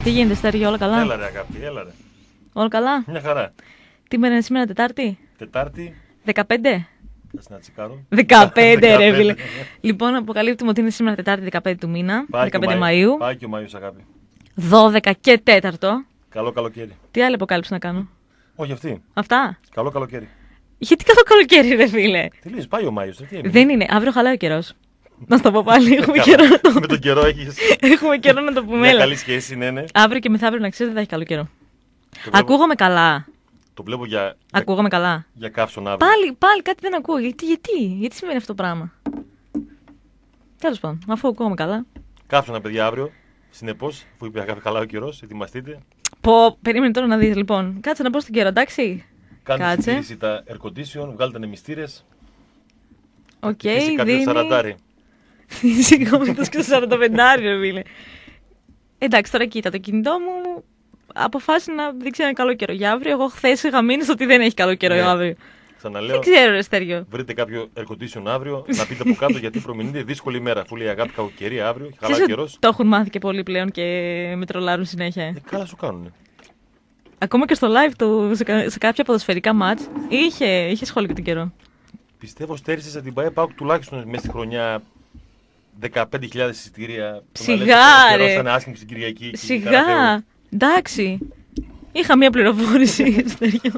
Τι γίνεται, Στέργιο, όλα καλά? Έλα ρε αγάπη, έλα ρε. Όλα καλά? Μια χαρά. Τι μέρα είναι σήμερα, Τετάρτη? Τετάρτη. 15? Κάτσε να τσικάρω. 15, ρε φίλε. Λοιπόν, αποκαλύπτουμε ότι είναι σήμερα Τετάρτη 15 του μήνα, 15 Μαΐου. Πάει και ο Μάιος, αγάπη. 12 και 4. Καλό καλοκαίρι. Τι άλλη αποκάλυψη να κάνω? Όχι αυτή. Αυτά. Καλό καλοκαίρι. Γιατί καλό καλοκαίρι, ρε φίλε? Τι λες, πάει ο Μάιος, τι είναι. Δεν είναι. Αύριο χαλάει ο καιρός. Να σου το πω πάλι. Έχουμε καιρό να το Με τον καιρό έχεις. Έχουμε καιρό να το πούμε. Μια Έλα. καλή σχέση, ναι. Αύριο και μεθαύριο να ξέρεις δεν θα έχει καλό καιρό. Το βλέπω- Ακούγομαι καλά. Το βλέπω για Ακούγομαι καλά. καύσον αύριο. Πάλι κάτι δεν ακούω. Γιατί σημαίνει αυτό το πράγμα? Τέλος πάντων, αφού ακούγομαι καλά. Καύσωνα, παιδιά, αύριο. Συνεπώς, αφού είπε αγάπη καλά ο καιρός, ετοιμαστείτε. Περίμενε τώρα να δεις λοιπόν. Κάτσε να πω στον καιρό, εντάξει. Κάντε Κάτσε. συντήρηση τα air condition, βγάλτε ανεμιστήρες. Οκ, Είσαι κάποιο δίνει. σαραντάρι. Συγγνώμη, το σκέφτομαι 45, ρε φίλε. Εντάξει, τώρα κοίτα, το κινητό μου αποφάσισε να δείξει ένα καλό καιρό για αύριο. Εγώ χθες είχα μείνει στο ότι δεν έχει καλό καιρό Ναι. για αύριο. Ξαναλέω, Δεν ξέρω, ρε Στέργιο. βρείτε κάποιο air condition αύριο, να πείτε από κάτω γιατί προμηνύεται δύσκολη ημέρα. Αφού λέει αγάπη κακοκαιρία αύριο, χαλά Ξέρεις ότι καιρός. το έχουν μάθει και πολλοί πλέον και με τρολάρουν συνέχεια. Καλά σου κάνουνε. Ακόμα και στο live του, σε κάποια ποδοσφαιρικά μάτς, είχε σχόλιο για τον καιρό. Πιστεύω στέρισες την ΠαΕ ΠΑΟΚ τουλάχιστον μέσα στη χρονιά 15.000 εισιτήρια. Σιγά, ρε. Ήταν άσχημη στην Κυριακή. και Σιγά. Καραβέου. Εντάξει. Είχα μία πληροφόρηση, Στέργιο.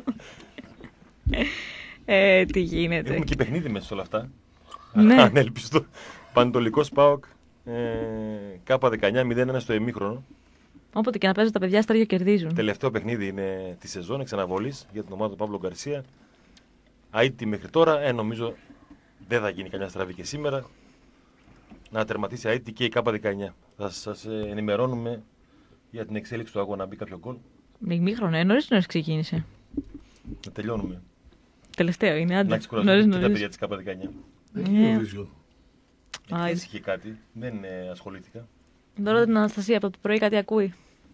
Τι γίνεται. Έχουμε και παιχνίδι μέσα σε όλα αυτά. Ναι. Ανέλπιστο. Πανετολικός ΠΑΟΚ. K19 0-1 στο ημίχρονο. Όποτε και να παίζουν τα παιδιά, Στέργιο κερδίζουν. Τελευταίο παιχνίδι είναι τη σεζόν εξαναβολής για την ομάδα του Παύλο Γκαρσία. Αίτητη μέχρι τώρα, νομίζω δεν θα γίνει κανένα στραβή και σήμερα. Να τερματίσει αίτητη και η K19. Θα σας ενημερώνουμε για την εξέλιξη του αγώνα, να μπει κάποιο γκολ. Μήχρονο, νωρίς ξεκίνησε. Να τελειώνουμε. Τελευταίο είναι, Να άντε. ξεκουραστούν και τα παιδιά της K19. Δεν είναι Eurovision. Χθες είχε κάτι, δεν ασχολήθηκα. Τώρα την Αναστασία από το πρωί κάτι ακούει.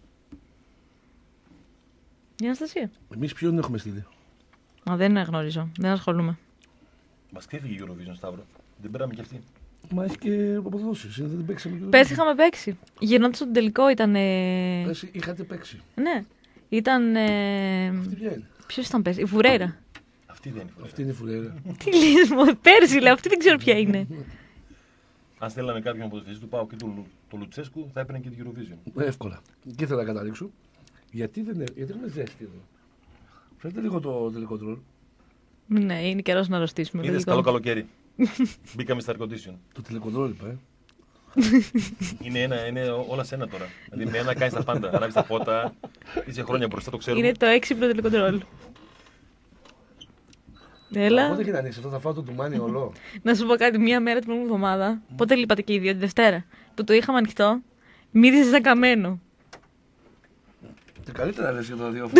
Η Αναστασία. Εμείς ποιον έχουμε στείλει. Μα δεν γνωρίζω, δεν ασχολούμαι. Μας ξέφυγε η Eurovision, Σταύρο. Δεν πέραμε κι αυτή. Μα έχει και αποδόσεις. Δεν την παίξαμε και Πες είχαμε παίξει. Γυρνώντας στον τελικό ήταν. Πες είχατε παίξει. Ναι. Ήταν. Αυτή ποια είναι. Ποιος ήταν πες, η Φουρέιρα. Αυτή δεν είναι. Αυτή είναι η Φουρέιρα. Τι λες, μου, πέρσι λέω, αυτή δεν ξέρω ποια είναι. Αν στέλναμε κάποιον από το θέση του Πάου και του Λουτσέσκου, θα έπαιρνε και την Eurovision. Εύκολα. Και ήθελα να καταλήξω. Γιατί έχουμε ζέστη εδώ. Φέρτε λίγο το τελικό τρόλ. Ναι, είναι καιρός να αρρωστήσουμε. Είδες λογικό. καλό καλοκαίρι. Μπήκαμε στα air condition. Το τελικό τρόλ είπα, Είναι όλα σε ένα τώρα. Δηλαδή με ένα κάνεις τα πάντα. Ανάβεις τα φώτα, είσαι χρόνια μπροστά, το ξέρουμε. Είναι το έξυπνο τελικό ρόλο. Έλα. Πότε έχει να ανοίξει αυτό, θα φάω το ντουμάνι όλο. Να σου πω κάτι, μία μέρα την προηγούμενη εβδομάδα. Πότε λείπατε και οι δύο, τη Δευτέρα. Που το είχαμε ανοιχτό, μύριζε σαν καμένο. Τι καλύτερα λες για το ραδιόφωνο.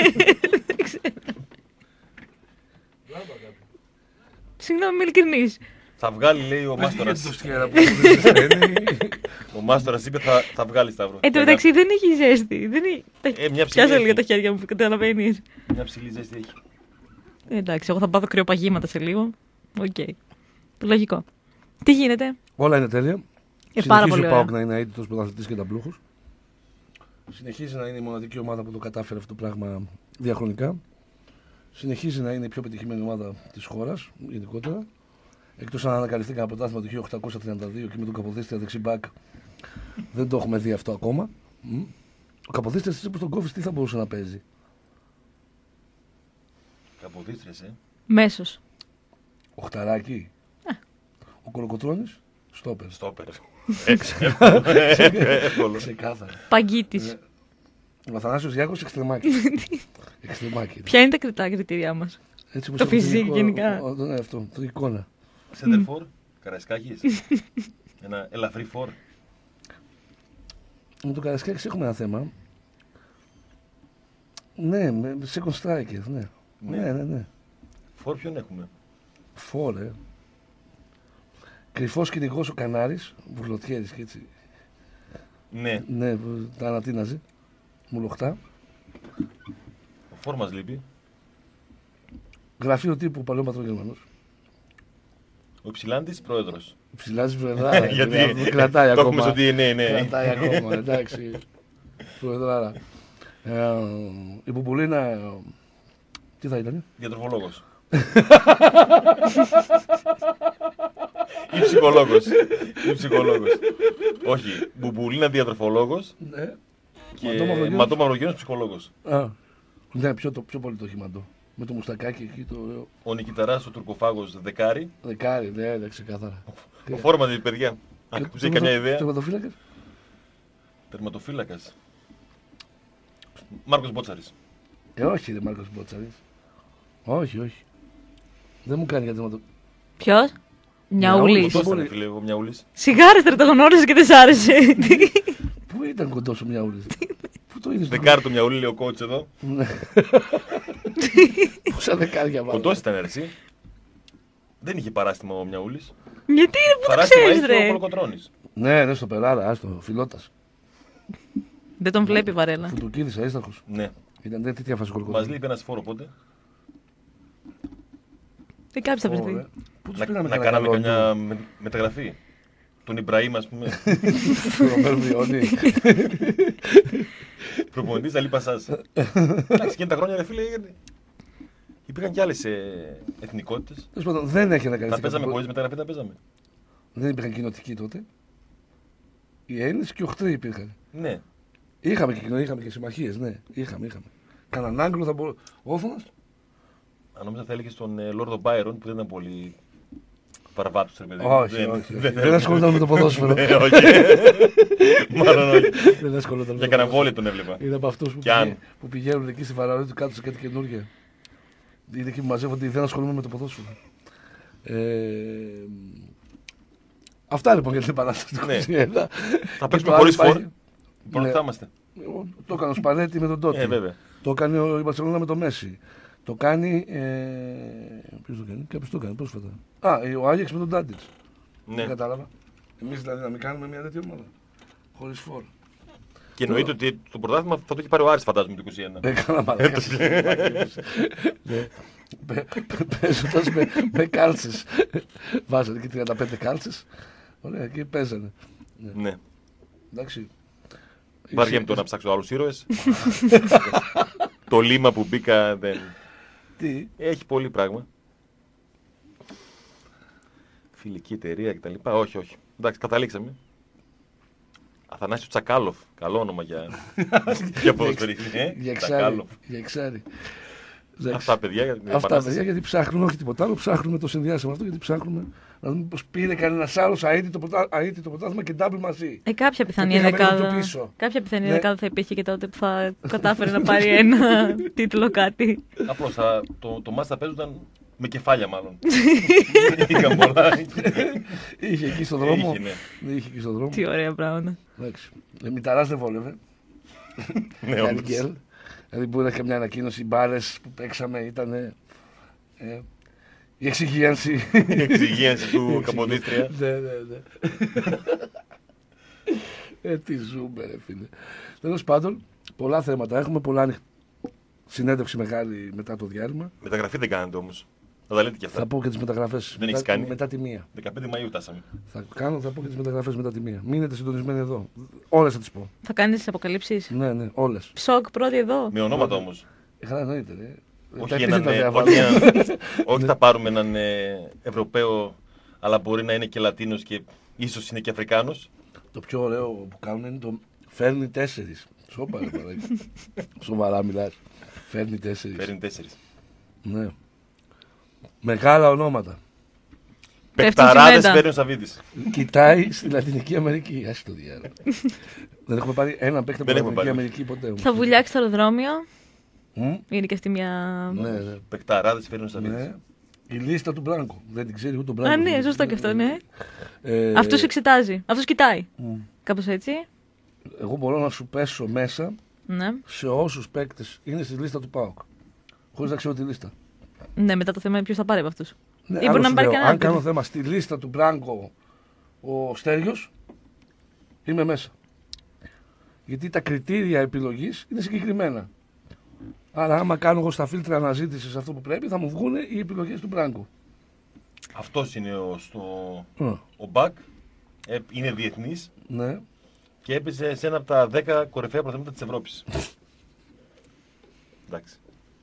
Συγγνώμη, είμαι ειλικρινής. Θα βγάλει, λέει ο Γιατί Μάστορας. το σχέρα που δεν ζεσταίνει. Ο Μάστορας είπε θα βγάλει, Σταύρο. Εν τω μεταξύ δεν έχει ζέστη. Δεν έχει... Μια ψηλή Πιάσα λίγο έχει. τα χέρια μου που καταλαβαίνεις. Μια ψηλή ζέστη έχει. Εντάξει, εγώ θα πάθω κρυοπαγήματα σε λίγο. Οκ. Λογικό. Τι γίνεται? Όλα είναι τέλεια. Πάρα Συνεχίζει πολύ ο ωραία. ΠΑΟΚ να είναι αίτητος πρωταθλητής και ταμπλούχος. Συνεχίζει να είναι η μοναδική ομάδα που το κατάφερε αυτό το πράγμα διαχρονικά. Συνεχίζει να είναι η πιο πετυχημένη ομάδα της χώρας γενικότερα. Εκτός αν ανακαλυφθήκαν από πρωτάθλημα το 1832 και με τον Καποδίστρια δεξί μπακ. Δεν το έχουμε δει αυτό ακόμα. Ο Καποδίστριας έτσι όπως τον κόβεις τι θα μπορούσε να παίζει. Καποδίστρες, Μέσος. Οχταράκι. Ο Κολοκοτρώνης. Στόπερ. Στόπερ. Εύκολο. Ξεκάθαρα. Παγκίτης. Ο Αθανάσιος Γιάκος εξτρεμάκι. Εξτρεμάκι. Ποια είναι τα κριτά κριτήριά μας? Έτσι όπως Το έχω την φυσικό εικόνα- γενικά. Ναι, αυτό, το εικόνα. Σέντερφορ, Καραϊσκάκης. Ένα ελαφρύ φορ. Με τον Καρασκάκης έχουμε ένα θέμα. Ναι, με second strikers, ναι. Ναι. Φορ ποιον έχουμε. Φόρε. Κρυφός κυνηγός ο Κανάρης, βουρλωτιέρης και έτσι. Ναι, Ναι, τα ανατείναζε. Μουλοχτά. ο φορ μας λείπει. Γραφείο τύπου παλαιόπατρο Γερμανός. Ο Υψηλάντης, πρόεδρος. Ψηλάζει βρεδά. Γιατί κρατάει το έχουμε ακόμα. στο DNA, ναι. Κρατάει ακόμα, εντάξει. Προεδράρα. Η Μπουμπουλίνα. Τι θα ήταν? Διατροφολόγος. Ή ψυχολόγος. Όχι, Μπουμπουλίνα διατροφολόγος Ναι. και Ματώ Μαυρογέννης ψυχολόγος. Ναι, πιο πολύ το χυμαντό. Με το μουστακάκι εκεί το ωραίο. Ο Νικηταράς, ο τουρκοφάγος δεκάρι. Δεκάρι, ναι, ξεκάθαρα. Ο Φόρμαντη, παιδιά. Αν τους έχει καμιά ιδέα. Τερματοφύλακας. Τερματοφύλακας. Μάρκος Μπότσαρης. Όχι, δεν Μάρκος Μπότσαρης. Όχι. Δεν μου κάνει για τερματοφύλακα. Ποιος? Μιαούλης. Κοντός ήταν, φίλε, ο Μιαούλης. Σιγάρες τώρα το γνώρισες και δεν σ' άρεσε. Πού ήταν κοντός ο Μιαούλης? Πού το είδες? Δεκάρι το Μιαούλη, λέει ο κότς εδώ. Πόσα δεκάρια βάλε? Κοντός ήταν, έτσι. Δεν είχε παράστημα ο Μιαούλης. Γιατί ρε, πού το Παράστημα ξέρεις είχε ο ρε. Κολοκοτρώνης. Ναι, στο Περάρα, άστο, φιλότας. Δεν τον βλέπει Βαρέλα. Φουτουκίδης, αίσταχος. Ναι. Ήταν τέτοια φάση Μας κολοκοτρώνης. λείπει ένας φόρο πότε. Δεν κάποιος θα βρεθεί. Πού τους Να πήραμε κάναμε κανένα καμιά μεταγραφή. Τον Ιμπραήμ, ας πούμε. Του Ρομπέρ Βιόνι. Προπονητής Αλή Πασάς. Εντάξει, εκείνη τα χρόνια, ρε φίλε, υπήρχαν και άλλες εθνικότητες. Τέλος πάντων, δεν έχει να κάνει. Τα παίζαμε χωρίς μεταγραφή, τα παίζαμε. Δεν υπήρχαν κοινοτικοί τότε. Οι Έλληνες και οι οχτροί υπήρχαν. Ναι. Είχαμε και συμμαχίες, ναι. Είχαμε. Κανέναν Άγγλο θα μπορούσε. Όφωνας. Αν νόμιζα θα έλεγες τον Λόρδο Μπάιρον που δεν ήταν πολύ παραβάτους, ρε παιδί. Όχι. Δεν ασχολούνταν με το ποδόσφαιρο. Όχι. Μάλλον όχι. Δεν ασχολούνταν με Για το κανένα ποδόσφαιρο. βόλιο τον έβλεπα. Είναι από αυτούς που πηγαίνουν εκεί στη Φαραώνη του κάτω σε κάτι καινούργια. Είναι εκεί που μαζεύονται, δεν ασχολούμαι με το ποδόσφαιρο. Αυτά λοιπόν για την Επανάσταση του 1921. Θα παίξουμε χωρίς φόρ. Πρώτα θα είμαστε. Το έκανε ο Σπανέτη με τον Τότι. Βέβαια. Το έκανε η Μπαρσελόνα με τον Μέση. Το κάνει. Ποιος το κάνει? Κάποιος το κάνει πρόσφατα. Ο Άγιαξ με τον Τάντιτς. Ναι. Δεν κατάλαβα. Εμείς δηλαδή να μην κάνουμε μια τέτοια ομάδα. Χωρίς φόρ. Και εννοείται ότι το πρωτάθλημα θα το έχει πάρει ο Άρης, φαντάζομαι, το 21. Έκανα μαλάκα. Παίζοντας με κάλτσες. Βάζανε και 35 κάλτσες. Ωραία, εκεί παίζανε. Ναι. Εντάξει. Βαριέμαι τώρα να ψάξω άλλους ήρωες. Το λίμα που μπήκα δεν. Τι. Έχει πολύ πράγμα. Φιλική εταιρεία κτλ. Όχι. Εντάξει, καταλήξαμε. Αθανάσιο Τσακάλοφ. Καλό όνομα για ποδοσφαιριστή. Για εξάρι. Αυτά παιδιά. Αυτά παιδιά γιατί ψάχνουν, όχι τίποτα άλλο. Ψάχνουμε το συνδυάσαμε αυτό γιατί ψάχνουμε να δούμε πως πήρε κανένα άλλο αίτητο το πρωτάθλημα και ντάμπλ μαζί. Κάποια πιθανή πήγαμε λίγο δεκάδα. πιο πίσω. Κάποια πιθανή Ναι. δεκάδα θα υπήρχε και τότε που θα κατάφερε να πάρει ένα τίτλο κάτι. Απλώς το μάτς θα παίζονταν με κεφάλια μάλλον. Είχαν πολλά. Είχε εκεί στον δρόμο. Ναι. Είχε εκεί στον δρόμο. Τι ωραία πράγματα. Εντάξει. Μηταράς δεν βόλευε. Ναι, Κάνει όντως. γκέλ. Δηλαδή μπορεί να έχει μια ανακοίνωση. Οι μπάρες που παίξαμε ήταν. Η εξυγίανση. Η εξυγίανση του Καποδίστρια. Ναι. Τι ζούμε, ρε φίλε. Τέλος πάντων, πολλά θέματα έχουμε. Πολλά συνέντευξη μεγάλη μετά το διάλειμμα. Μεταγραφή δεν κάνετε όμως. Θα τα λέτε και Θα αυτά. πω και τις μεταγραφές Δεν έχεις κάνει. μετά τη μία. 15 Μαΐου φτάσαμε. Θα πω και τις μεταγραφές μετά τη μία. Μείνετε συντονισμένοι εδώ. Όλες θα τις πω. Θα κάνει τι αποκαλύψει. Ναι, όλες. Σοκ πρώτη εδώ. Με ονόματα όμως. Καλά, εννοείται. Ρε. Τα Όχι, επίθετα δεν όχι θα πάρουμε έναν Ευρωπαίο, αλλά μπορεί να είναι και Λατίνος και ίσως είναι και Αφρικάνος. Το πιο ωραίο που κάνουν είναι το φέρνει 4. Σόπα, ρε παράκι. Σοβαρά μιλάς. Φέρνει 4. Φέρνει 4. Ναι. Μεγάλα ονόματα. Πεκταράδες τσιμέντα. φέρνει ο Σαββίδης. Κοιτάει στη Λατινική Αμερική. Άσε το διάλογο. Δεν έχουμε πάρει έναν παίκτη από Δεν την έχουμε Λατινική πάρει. Αμερική ποτέ. όμως. Θα βουλιάξει το αεροδρόμιο. Μμ, Είναι και στη μια. Ναι. Πεκταράδες φέρνει ο Σαββίδης. Ναι. Η λίστα του Μπράνκο. Δεν την ξέρει ούτε ο Μπράνκο. Α, ναι, σωστό και αυτό, ναι. Ε, Αυτό εξετάζει. Αυτό κοιτάει. μ. Κάπως έτσι. Εγώ μπορώ να σου πέσω μέσα Ναι. σε όσους παίκτες είναι στη λίστα του ΠΑΟΚ. Χωρίς να ξέρω τη λίστα. Ναι, μετά το θέμα είναι ποιο θα πάρει από αυτού. Ναι, Ή μπορεί άλλο να σου πάρει λέω, κανένα. αν κάνω θέμα στη λίστα του Μπράνκο ο Στέργιος, είμαι μέσα. Γιατί τα κριτήρια επιλογής είναι συγκεκριμένα. Άρα άμα κάνω εγώ στα φίλτρα αναζήτησης αυτό που πρέπει, θα μου βγουν οι επιλογές του Μπράνκο. Αυτός είναι ο Μπακ. Είναι διεθνής. Ναι. Και έπαιζε σε ένα από τα 10 κορυφαία πρωταθλήματα της Ευρώπης. Εντάξει.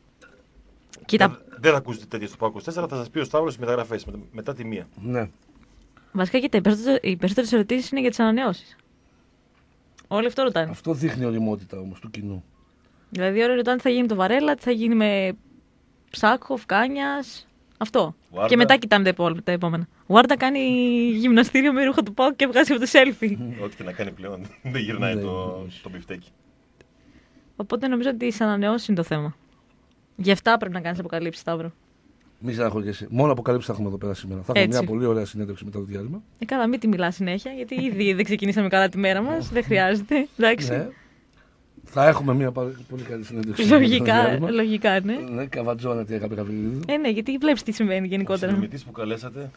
Κοίτα, Δεν θα ακούσετε τέτοια στο ΠΑΟΚ 24, θα σας πει ο Σταύρος στις μεταγραφές μετά τη μία. Ναι. βασικά κοίτα, οι περισσότερες ερωτήσεις είναι για τις ανανεώσεις. Όλοι αυτό ρωτάνε. Αυτό δείχνει οριμότητα όμως του κοινού. Δηλαδή, όλοι ρωτάνε τι θα γίνει με το Βαρέλα, τι θα γίνει με Ψάκοφ, Κάνιας. Αυτό. Βάρντα. Και μετά κοιτάνε τα επόμενα. Ο Βάρντα κάνει γυμναστήριο με ρούχα του ΠΑΟΚ και βγάζει από το selfie. Ό,τι και να κάνει πλέον. Δεν γυρνάει Ναι, το μπιφτέκι. Οπότε νομίζω ότι οι ανανεώσεις είναι το θέμα. Γι' αυτά πρέπει να κάνεις αποκαλύψεις, Σταύρο. Μη στεναχωριέσαι. Μόνο αποκαλύψεις θα έχουμε εδώ πέρα σήμερα. Θα έχουμε Έτσι. μια πολύ ωραία συνέντευξη μετά το διάλειμμα. Καλά, μην τη μιλά συνέχεια, γιατί ήδη δεν ξεκινήσαμε καλά τη μέρα μας. Δεν χρειάζεται. Εντάξει. Ναι. Θα έχουμε μια πολύ καλή συνέντευξη. Λογικά, ναι. Ναι, καβατζόνα τη Αγάπη Καβιλίδου. Ναι, γιατί βλέπεις τι συμβαίνει Ο γενικότερα. συνομιλητής που καλέσατε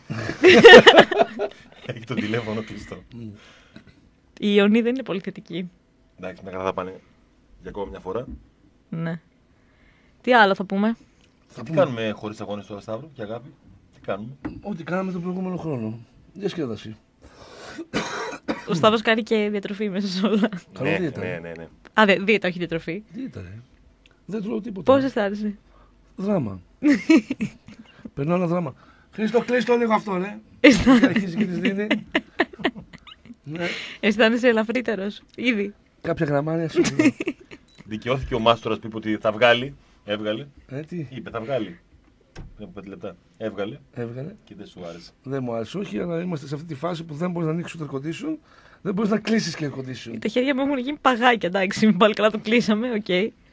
έχει το τηλέφωνο κλειστό. Η Ιωνή δεν είναι πολύ θετική. Εντάξει, μια χαρά θα πάνε για ακόμα μια φορά. Ναι. Τι άλλο θα πούμε. Τι κάνουμε χωρίς αγώνες τώρα, Σταύρο και Αγάπη? Τι κάνουμε? Ό,τι κάναμε τον προηγούμενο χρόνο. Διασκέδαση. Ο Σταύρος κάνει και διατροφή μέσα σε όλα. Καλό Ναι, δίαιτα. ναι. Α, δίαιτα, όχι διατροφή. Δίαιτα, ρε. Δεν τρώω τίποτα. Πώς αισθάνεσαι? Δράμα. Περνάω ένα δράμα. Χρήστο, κλείσει το λίγο αυτό, ρε. Αρχίζει και τη δίνει. Ναι. Αισθάνεσαι ελαφρύτερος. Ήδη. Κάποια γραμμάρια σίγουρα. Δικαιώθηκε ο Μάστορας που είπε ότι θα βγάλει. Έβγαλε. Τι Είπε θα βγάλει. Πριν από 5 λεπτά. Έβγαλε έβγαλε. και δεν σου άρεσε. Δεν μου άρεσε, όχι, αλλά είμαστε σε αυτή τη φάση που δεν μπορεί να ανοίξει το air condition, δεν μπορεί να κλείσει και air condition. Τα χέρια μου έχουν γίνει παγάκια, εντάξει. Μην πάλι καλά το κλείσαμε, οκ.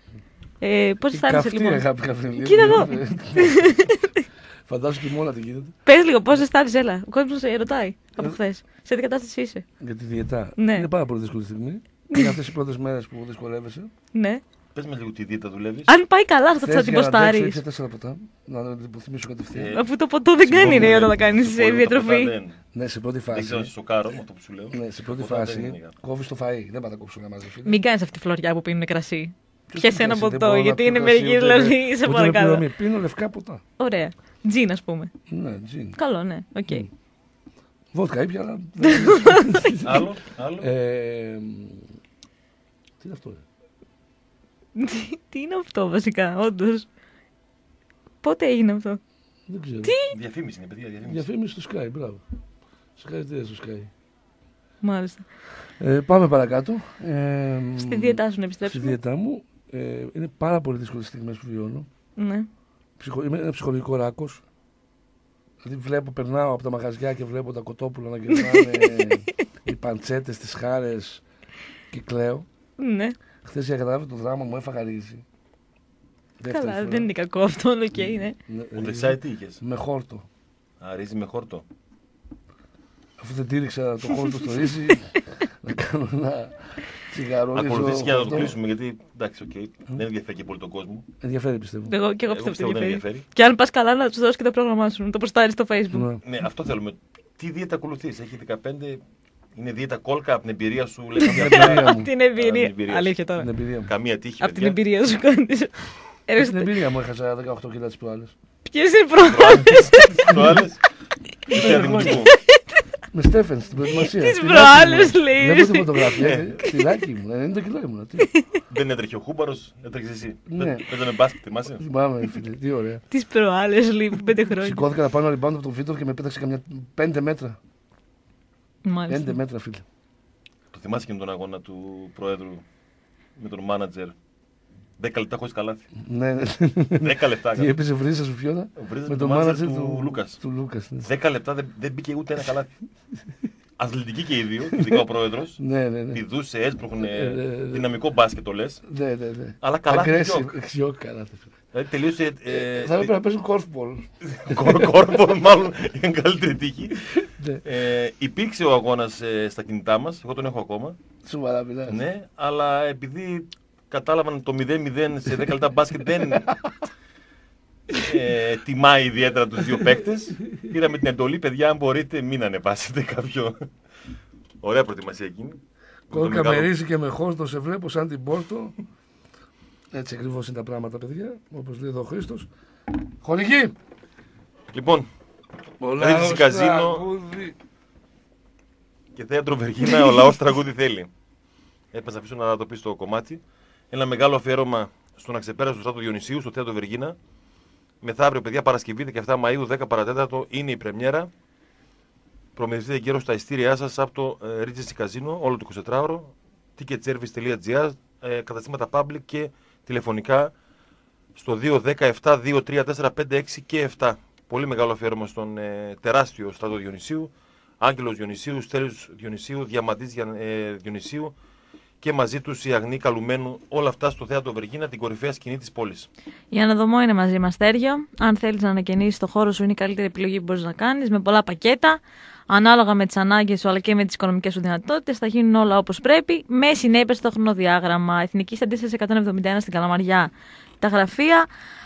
Πώς αισθάνεσαι λοιπόν? Αγάπη Καβριλίδου. Κοίτα εδώ. Φαντάζομαι και μόνα τι γίνεται. Πες λίγο, πώς αισθάνεσαι, έλα. Ο κόσμος σε ρωτάει από χθες. Σε τι κατάσταση είσαι? Για τη διαιτά. Ναι. Είναι πάρα πολύ δύσκολη στιγμή. Είναι αυτές οι πρώτες μέρες που δυσκολεύεσαι. Ναι. Πες με λίγο τι δίαιτα δουλεύεις. Αν πάει καλά, θα Θες την για να αντέξω, ποστάρεις. ήπια 4 ποτά. Να το υποθυμίσω κατευθείαν. Ε, Αφού το ποτό δεν κάνει ρε όταν θα κάνεις διατροφή. Ναι, σε πρώτη Δεν ξέρω, φάση. σε σοκάρω με αυτό που σου λέω. Ναι, σε πρώτη Ποτά δεν φάση είναι. κόβει το φαΐ. Δεν πάω να κόψω να μαζί, φίλε. Μην κάνεις αυτή τη φλωριά που πίνουν κρασί. Ποιος Πιες την ένα κρασί, δεν ποτό, μπορώ να γιατί πιω είναι κρασί, μερικοί ούτε δηλαδή, με- σε ούτε με παρακαλώ. πληρωμή. Πίνω λευκά ποτά. Ωραία. Τζιν, ας πούμε. Ναι, τζιν. Καλό, ναι. Οκ. Βότκα ήπια, αλλά. Άλλο. Τι είναι αυτό, ρε. Τι είναι αυτό βασικά, όντως. Πότε έγινε αυτό? Δεν ξέρω. Διαφήμιση είναι, παιδιά, διαφήμιση. Διαφήμιση στο Sky, μπράβο. Συγχαρητήρια στο Sky. Μάλιστα. Πάμε παρακάτω. Στη διαιτά σου να Στη επιστρέψουμε. διαιτά μου. Είναι πάρα πολύ δύσκολες στιγμές που βιώνω. Ναι. Είμαι ένα ψυχολογικό ράκος. Δηλαδή περνάω από τα μαγαζιά και βλέπω τα κοτόπουλα να γυρνάνε οι παντσέτες, τις χάρες και κλαίω. Ναι. Χθες για να καταλάβει το δράμα μου έφαγα ρύζι. Δεύτερη Καλά, φορά. δεν είναι κακό αυτό, οκ, ναι. Ναι, Ο ρύζι Δεσάι τι είχες? με χόρτο. Α, ρύζι με χόρτο. Αφού δεν τήρηξα το χόρτο στο ρύζι, να κάνω ένα τσιγαρό. Ακολουθήσει και να το κλείσουμε γιατί εντάξει, οκ. Δεν ενδιαφέρει και πολύ τον κόσμο. Ενδιαφέρει πιστεύω. Εγώ πιστεύω πιστεύω ότι δεν ενδιαφέρει. ενδιαφέρει. Και αν πας καλά να τους δώσεις και το πρόγραμμά σου, να το προστάρεις στο Facebook. Ναι. Ναι, αυτό θέλουμε. Τι δίαιτα ακολουθείς? Έχει 15. Είναι δίαιτα κόλκα από την εμπειρία σου. Λέει καμία εμπειρία μου. Απ' την εμπειρία. εμπειρία σου. Αλήθεια Την τώρα. εμπειρία μου. Καμία τύχη. Απ' την παιδιά. εμπειρία σου κάνεις. Στην εμπειρία μου έχασα 18 κιλά τις προάλλες. Ποιες είναι οι προάλλες? Το άλλες. Είχε αδυναμικό. Με Στέφεν στην προετοιμασία. Τις Στυλάκι προάλλες, ήμουνα. λέει. Βλέπω τη φωτογραφία. Στυλάκι ήμουν. 90 κιλά ήμουν. Τι. Δεν έτρεχε ο Χούμπαρος, έτρεχε εσύ. Ναι. Παίζανε μπάσκετ, θυμάσαι. Θυμάμαι, φίλε. Τι ωραία. Τις προάλλες, λέει, 5 χρόνια. Σηκώθηκα να πάρω rebound από τον Βίτορ και με πέταξε καμιά 5 μέτρα. 5 Μάλιστα. μέτρα, φίλε. Το θυμάσαι και με τον αγώνα του Προέδρου με τον μάνατζερ. 10 λεπτά χωρίς καλάθι. Ναι, ναι. 10 λεπτά. Τι έπαιζε βρίζα σου ποιόνα. Βρίζα Με το τον μάνατζερ μάνατζερ του Λούκας. Του Λούκας. Ναι. 10 λεπτά δεν μπήκε ούτε ένα καλάθι. Αθλητικοί και οι δύο, ειδικά ο πρόεδρος. Ναι, ναι, ναι. Πηδούσε, έσπροχνε ναι. δυναμικό μπάσκετ το λες. Ναι, ναι, ναι. Αλλά καλάθι γιοκ. Aggressive, καλάθι. φίλε. Δηλαδή τελείωσε. Θα έπρεπε να παίζουν κορφμπολ. Κόρπορ, μάλλον για καλύτερη τύχη. Ναι. Υπήρξε ο αγώνας στα κινητά μας, εγώ τον έχω ακόμα. Σοβαρά μιλάς. Ναι, αλλά επειδή κατάλαβαν το 0-0 σε 10 λεπτά μπάσκετ δεν τιμάει ιδιαίτερα τους δύο παίκτες. Πήραμε την εντολή, παιδιά, αν μπορείτε μην ανεβάσετε κάποιο. Ωραία προετοιμασία εκείνη. Κόλκα με ρύζι και με χόρτο σε βλέπω σαν την Πόρτο. Έτσι ακριβώς είναι τα πράγματα, παιδιά. Όπως λέει εδώ ο Χρήστος. Χορηγή! Λοιπόν, Ρύζι Καζίνο και θέατρο Βεργίνα, ο λαός τραγούδι θέλει. έπαιζε να αφήσω να το πει στο κομμάτι. Ένα μεγάλο αφιέρωμα στον αξεπέραστο του Στράτου Διονυσίου, στο Θέατρο Βεργίνα. Μεθαύριο, παιδιά, Παρασκευή 17 Μαΐου, 10 παρατέταρτο, είναι η πρεμιέρα. Προμηθευτείτε γύρω στα ειστήριά σας από το Regency Casino, όλο το 24ωρο, ticketservice.gr, καταστήματα public και τηλεφωνικά στο 217-234-56 και 7. Πολύ μεγάλο αφιέρωμα στον τεράστιο Στράτο Διονυσίου, Άγγελος Διονυσίου, Στέλιος Διονυσίου, Διαμαντής Διονυσίου και μαζί τους η Αγνή Καλουμένου, όλα αυτά στο Θέατρο Βεργίνα, την κορυφαία σκηνή της πόλης. Η Αναδομό είναι μαζί μας, Στέργιο. Αν θέλεις να ανακαινήσεις το χώρο σου, είναι η καλύτερη επιλογή που μπορείς να κάνεις, με πολλά πακέτα, ανάλογα με τις ανάγκες σου αλλά και με τις οικονομικές σου δυνατότητες. Θα γίνουν όλα όπως πρέπει, με συνέπεια στο χρονοδιάγραμμα. Εθνικής Αντίστασης 171 στην Καλαμαριά τα γραφεία.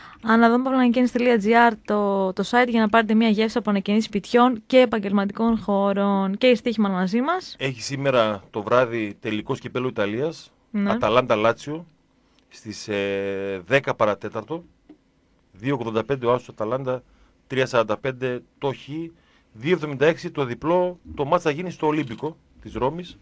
Αναδομοπαυλανακαίνεις.gr το site για να πάρετε μια γεύση από ανακαινήσεις σπιτιών και επαγγελματικών χώρων. Και η στοίχημα μαζί μας. Έχει σήμερα το βράδυ τελικός κυπέλλου Ιταλίας, Ναι. Αταλάντα Λάτσιο, στις 10 παρατέταρτο. 2,85 ο άσος Αταλάντα, 3,45 το χ, 2,76 το διπλό. Το μάτς θα γίνει στο Ολύμπικο της Ρώμης.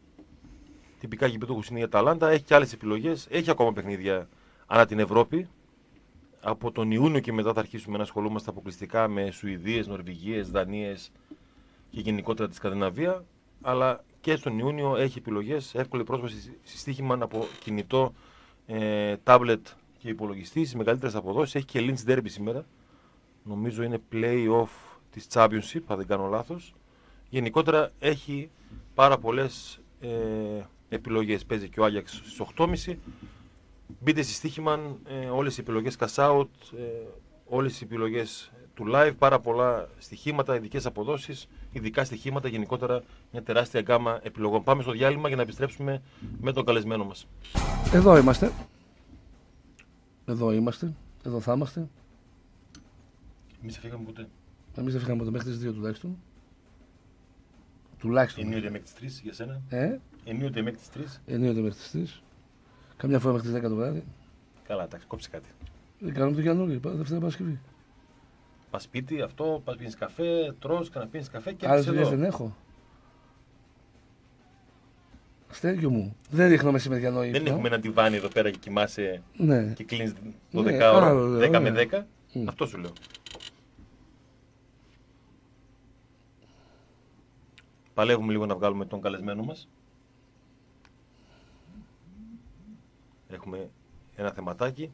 Τυπικά γηπεδούχος είναι η Αταλάντα, έχει και άλλες επιλογές, έχει ακόμα παιχνίδια ανά την Ευρώπη. Από τον Ιούνιο και μετά θα αρχίσουμε να ασχολούμαστε αποκλειστικά με Σουηδίες, Νορβηγίες, Δανίες και γενικότερα τη Σκανδιναβία. Αλλά και στον Ιούνιο έχει επιλογές, εύκολη πρόσβαση στη στοίχημα από κινητό, τάμπλετ και υπολογιστή. Οι μεγαλύτερες αποδόσεις, έχει και Lynch Derby σήμερα. Νομίζω είναι play-off της Championship, αν δεν κάνω λάθος. Γενικότερα έχει πάρα πολλές επιλογές. Παίζει και ο Άγιαξ στις 8.30. Μπείτε στη στοίχημα, όλες οι επιλογές cash out, όλες οι επιλογές του live, πάρα πολλά στοιχήματα, ειδικές αποδόσεις, ειδικά στοιχήματα, γενικότερα μια τεράστια γκάμα επιλογών. Πάμε στο διάλειμμα για να επιστρέψουμε με τον καλεσμένο μας. Εδώ είμαστε. Εδώ είμαστε. Εδώ θα είμαστε. Εμείς δεν φύγαμε ποτέ. Εμείς δεν φύγαμε ποτέ μέχρι τις 2 τουλάχιστον. Τουλάχιστον. Ενίοτε μέχρι τις 3 για σένα. Ενίοτε μέχρι τις 3. Ενίοτε μέχρι τις 3. Καμιά φορά μέχρι τις 10 το βράδυ. Καλά, εντάξει, κόψε κάτι. Δεν κάνουμε το καινούργιο. Δευτέρα Παρασκευή. Πας σπίτι, αυτό, πας πίνεις καφέ, τρως, ξαναπίνεις καφέ και Άλλες έρχεσαι δουλειές εδώ. δεν έχω. Στέργιο μου. Δεν ρίχνω μεσημεριανό ύπνο. Δεν έχουμε ένα τιβάνι εδώ πέρα και κοιμάσαι Ναι. και κλείνεις το Ναι, 10ωρο, άλλο, 10 ναι. με 10. Μμ. Αυτό σου λέω. Παλεύουμε λίγο να βγάλουμε τον καλεσμένο μας. Έχουμε ένα θεματάκι.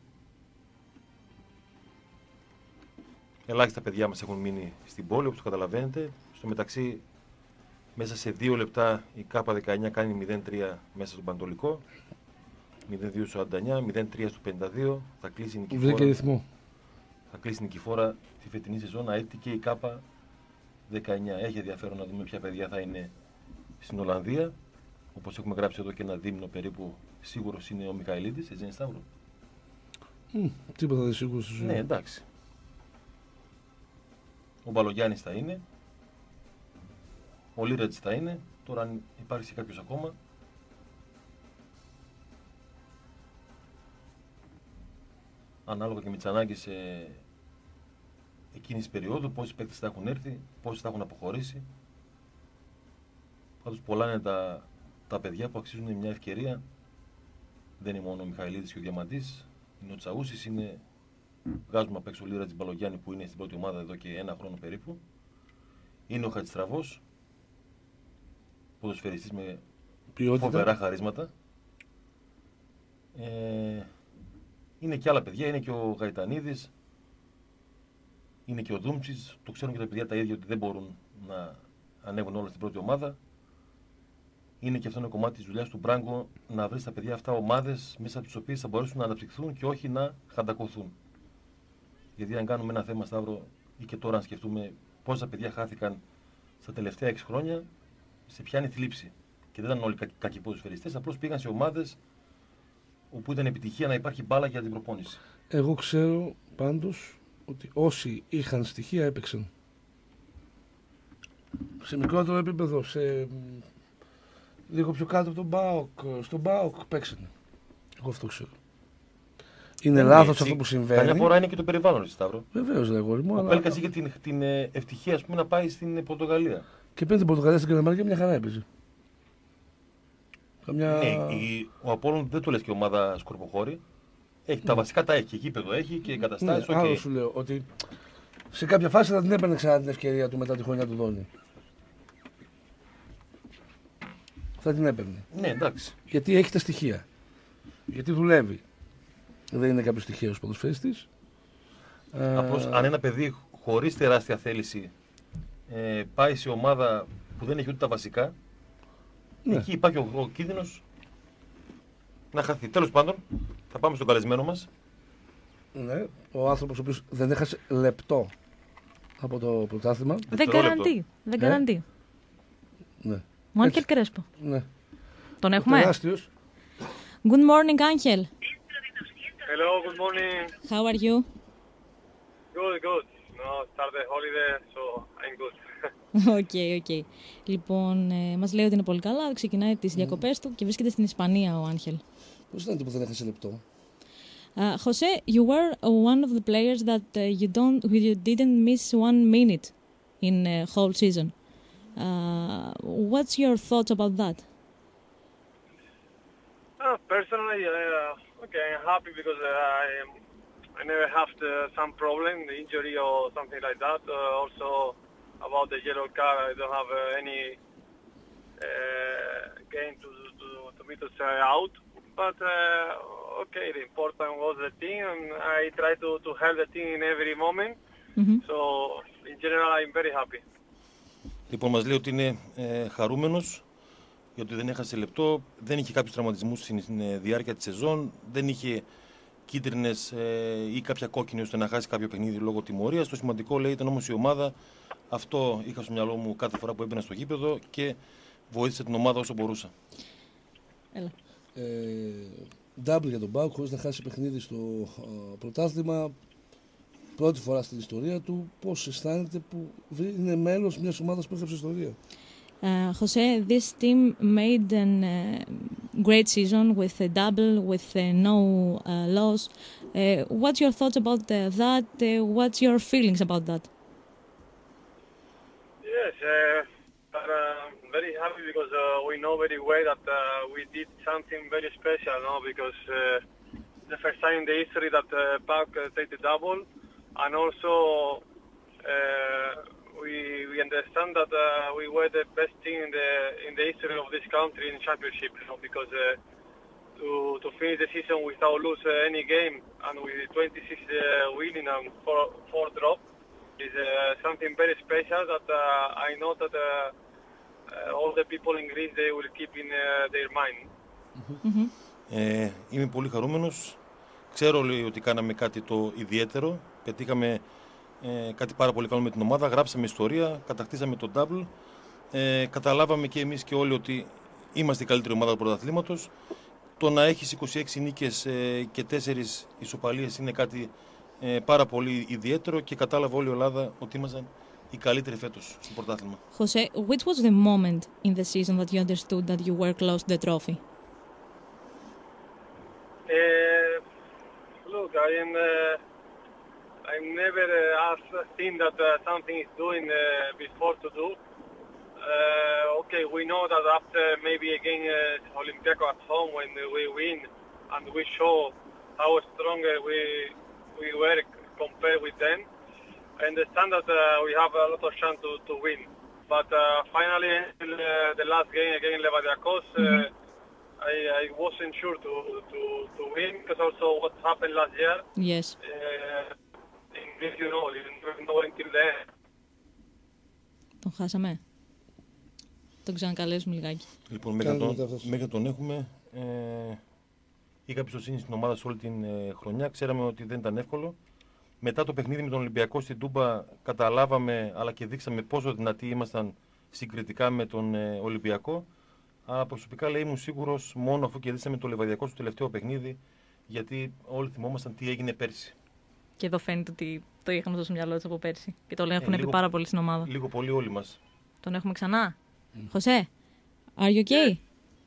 Ελάχιστα παιδιά μας έχουν μείνει στην πόλη, όπως το καταλαβαίνετε. Στο μεταξύ, μέσα σε 2 λεπτά η K19 κάνει 0-3 μέσα στον Πανατολικό. 0-2 στο 49, 0-3 στο 52. Θα κλείσει η Βρήκε νικηφόρα, ρυθμό. θα κλείσει η νικηφόρα τη φετινή σεζόν. Έτσι και η K19. Έχει ενδιαφέρον να δούμε ποια παιδιά θα είναι στην Ολλανδία. Όπως έχουμε γράψει εδώ και ένα δίμηνο περίπου, σίγουρος είναι ο Μιχαηλίδης, έτσι είναι Σταύρο. Τίποτα δεν σίγουρο στη ζωή. Ναι, εντάξει. Ο Μπαλογιάννης θα είναι. Ο Λίρατς θα είναι. Τώρα αν υπάρχει κάποιος ακόμα. Ανάλογα και με τις ανάγκες εκείνης της περίοδου, πόσοι παίκτες θα έχουν έρθει, πόσοι θα έχουν αποχωρήσει. Πάντως πολλά είναι τα παιδιά που αξίζουν μια ευκαιρία. Δεν είναι μόνο ο Μιχαηλίδης και ο Διαμαντής. Είναι ο Τσαούσης, είναι... Βγάζουμε απ' έξω ο Λίρατς Μπαλογιάννη που είναι στην πρώτη ομάδα εδώ και 1 χρόνο περίπου. Είναι ο Χατζηστραβός, ποδοσφαιριστής με Ποιότητα. φοβερά χαρίσματα. Είναι και άλλα παιδιά, είναι και ο Γαϊτανίδης, είναι και ο Δούμψης. Το ξέρουν και τα παιδιά τα ίδια ότι δεν μπορούν να ανέβουν όλα στην πρώτη ομάδα. Είναι και αυτό ένα κομμάτι της δουλειάς του Μπράγκο να βρει στα παιδιά αυτά ομάδες μέσα από τις οποίες θα μπορέσουν να αναψυχθούν και όχι να χαντακωθούν. Γιατί αν κάνουμε ένα θέμα, Σταύρο, ή και τώρα αν σκεφτούμε πόσα παιδιά χάθηκαν στα τελευταία 6 χρόνια, σε πιάνει θλίψη. Και δεν ήταν όλοι κακοί ποδοσφαιριστές, απλώς πήγαν σε ομάδες όπου ήταν επιτυχία να υπάρχει μπάλα για την προπόνηση. Εγώ ξέρω πάντως ότι όσοι είχαν στοιχεία έπαιξαν. Σε μικρότερο επίπεδο, σε λίγο πιο κάτω από τον ΠΑΟΚ, στον ΠΑΟΚ παίξανε. Εγώ αυτό ξέρω. Είναι λάθος Έτσι, αυτό που συμβαίνει. Καμιά φορά είναι και το περιβάλλον, Σταύρο. Βεβαίως, λέγω μου. Ο Αλλά... Πέλκας είχε την ευτυχία ας πούμε, να πάει στην Πορτογαλία. Και πριν την Πορτογαλία στην Καλαμαριά μια χαρά έπαιζε. Καμιά... Ναι, ο Απόλλων δεν το λες και ομάδα σκορποχώρη. Έχει, τα βασικά τα έχει, γήπεδο έχει και εγκαταστάσεις. Ναι, άλλο σου λέω ότι σε κάποια φάση θα την έπαιρνε ξανά την ευκαιρία του μετά τη χρονιά του Δόνη. Θα την έπαιρνε. Ναι, εντάξει. Γιατί έχει τα στοιχεία. Γιατί δουλεύει. Δεν είναι κάποιο τυχαίος ποδοσφαιριστής. Απλώς αν ένα παιδί χωρίς τεράστια θέληση πάει σε ομάδα που δεν έχει ούτε τα βασικά, Ναι. εκεί υπάρχει ο κίνδυνος να χαθεί. Τέλος πάντων, θα πάμε στον καλεσμένο μας. Ναι, ο άνθρωπος ο οποίος δεν έχασε λεπτό από το πρωτάθλημα. Δεν Δευτερόλεπτο. καραντί. Δεν καραντί. Ναι. Ο Άγγελ Κρέσπο. Ναι. Τον έχουμε. Τεράστιος. Good morning, Άγγελ. Hello, good morning. How are you? Good. No, start the holiday, so I'm good. Οκ. Λοιπόν, μας λέει ότι είναι πολύ καλά, ξεκινάει τις διακοπές του και βρίσκεται στην Ισπανία ο Άγγελ. Πώς ήταν που δεν έχασε λεπτό. Jose, you were one of the players that you didn't miss 1 minute in whole season. What's your thoughts about that? Personally, okay, I'm happy because I never have some problem, the injury or something like that. Also, about the yellow card, I don't have any game to me to say out. But okay, the important was the team, and I try to help the team in every moment. Mm-hmm. So, in general, I'm very happy. Λοιπόν, μας λέει ότι είναι χαρούμενος γιατί δεν έχασε λεπτό, δεν είχε κάποιους τραυματισμούς στην διάρκεια της σεζόν, δεν είχε κίτρινες ή κάποια κόκκινη ώστε να χάσει κάποιο παιχνίδι λόγω τιμωρίας. Το σημαντικό, λέει, ήταν όμως η ομάδα. Αυτό είχα στο μυαλό μου κάθε φορά που έμπαινα στο γήπεδο και βοήθησε την ομάδα όσο μπορούσα. Έλα. Double για τον ΠΑΟΚ χωρίς να χάσει παιχνίδι στο πρωτάθλημα. Πρώτη φορά στην ιστορία του. Πώς αισθάνεται που είναι μέλος μιας ομάδας που έγραψε ιστορία. Jose, this team made a great season with a double, with no loss. What's your thoughts about that? What's your feelings about that? Yes, very happy because we know very well that we did something very special, no? Because the first time in the history that PAOK take the double, and also we understand that we were the best team in the history of this country in championship, you know, because to finish the season without lose any game and with 26 winning and 4 drop is something very special that I know that all the people in Greece they will keep in their mind. Είμαι πολύ χαρούμενος. Ξέρω, λέει, ότι κάναμε κάτι το ιδιαίτερο. Πετύχαμε κάτι πάρα πολύ καλό με την ομάδα. Γράψαμε ιστορία, κατακτήσαμε τον double. Καταλάβαμε και εμείς και όλοι ότι είμαστε η καλύτερη ομάδα του πρωταθλήματος. Το να έχεις 26 νίκες και 4 ισοπαλίες είναι κάτι πάρα πολύ ιδιαίτερο και κατάλαβε όλη η Ελλάδα ότι ήμασταν οι καλύτεροι φέτος στο πρωτάθλημα. Jose, which was the moment in the season that you understood that you were close to the trophy? Look, I'm never seen that something is doing before to do. Okay, we know that after maybe again Olympiacos at home when we win and we show how stronger we were compared with them. I understand that we have a lot of chance to win. But finally, the last game against Levadiakos, I wasn't sure to win because also what happened last year. Yes. In Greece, you never know until the end. Τον χάσαμε. Τον ξανακαλέσουμε λιγάκι. Λοιπόν, μέχρι τον έχουμε. Είχα εμπιστοσύνη στην ομάδα σε όλη την χρονιά. Ξέραμε ότι δεν ήταν εύκολο. Μετά το παιχνίδι με τον Ολυμπιακό στην Τούμπα καταλάβαμε αλλά και δείξαμε πόσο δυνατοί ήμασταν συγκριτικά με τον Ολυμπιακό. Αλλά προσωπικά, λέει, ήμουν σίγουρος μόνο αφού κερδίσαμε το Λεβαδιακό στο τελευταίο παιχνίδι, γιατί όλοι θυμόμασταν τι έγινε πέρσι. Και εδώ φαίνεται ότι το είχαμε στο μυαλό του από πέρσι. Και το έχουν πει πάρα πολύ στην ομάδα. Λίγο πολύ όλοι μας. Τον έχουμε ξανά. Jose, are you okay?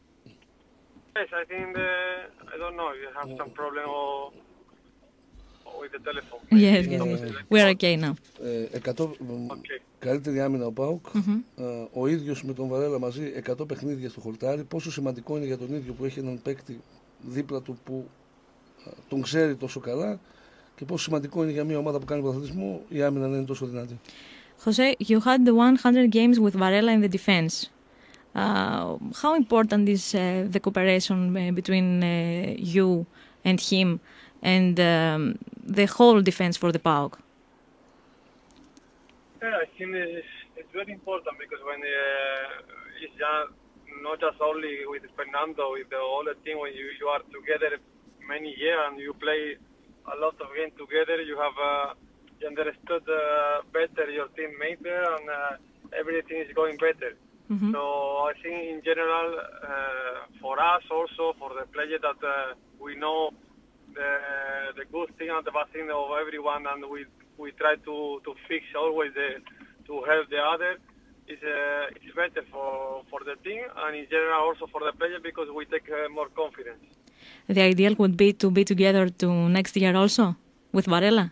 Yes, I think I don't know. You have some problem with the telephone. Yes, we are okay now. 100, καλύτερη άμυνα ο ΠΑΟΚ. Ο ίδιος με τον Βαρέλα μαζί 100 παιχνίδια στο χορτάρι. Πόσο σημαντικό είναι για τον ίδιο που έχει έναν παίκτη δίπλα του που τον ξέρει τόσο καλά και πόσο σημαντικό είναι για μια ομάδα που κάνει πρωταθλητισμό η άμυνα να είναι τόσο δυνατή. Jose, you had the 100 games with Varela in the defense. How important is the cooperation between you and him and the whole defense for the PAOK? Yeah, I think it's very important because when it's not just only with Fernando, with the whole team, when you are together many years and you play a lot of games together, you have you understood better your teammate there and everything is going better. So I think in general, for us also, for the player that we know the good thing and the bad thing of everyone, and we try to fix always to help the other. It's better for the team and in general also for the player because we take more confidence. The ideal would be to be together to next year also with Varela.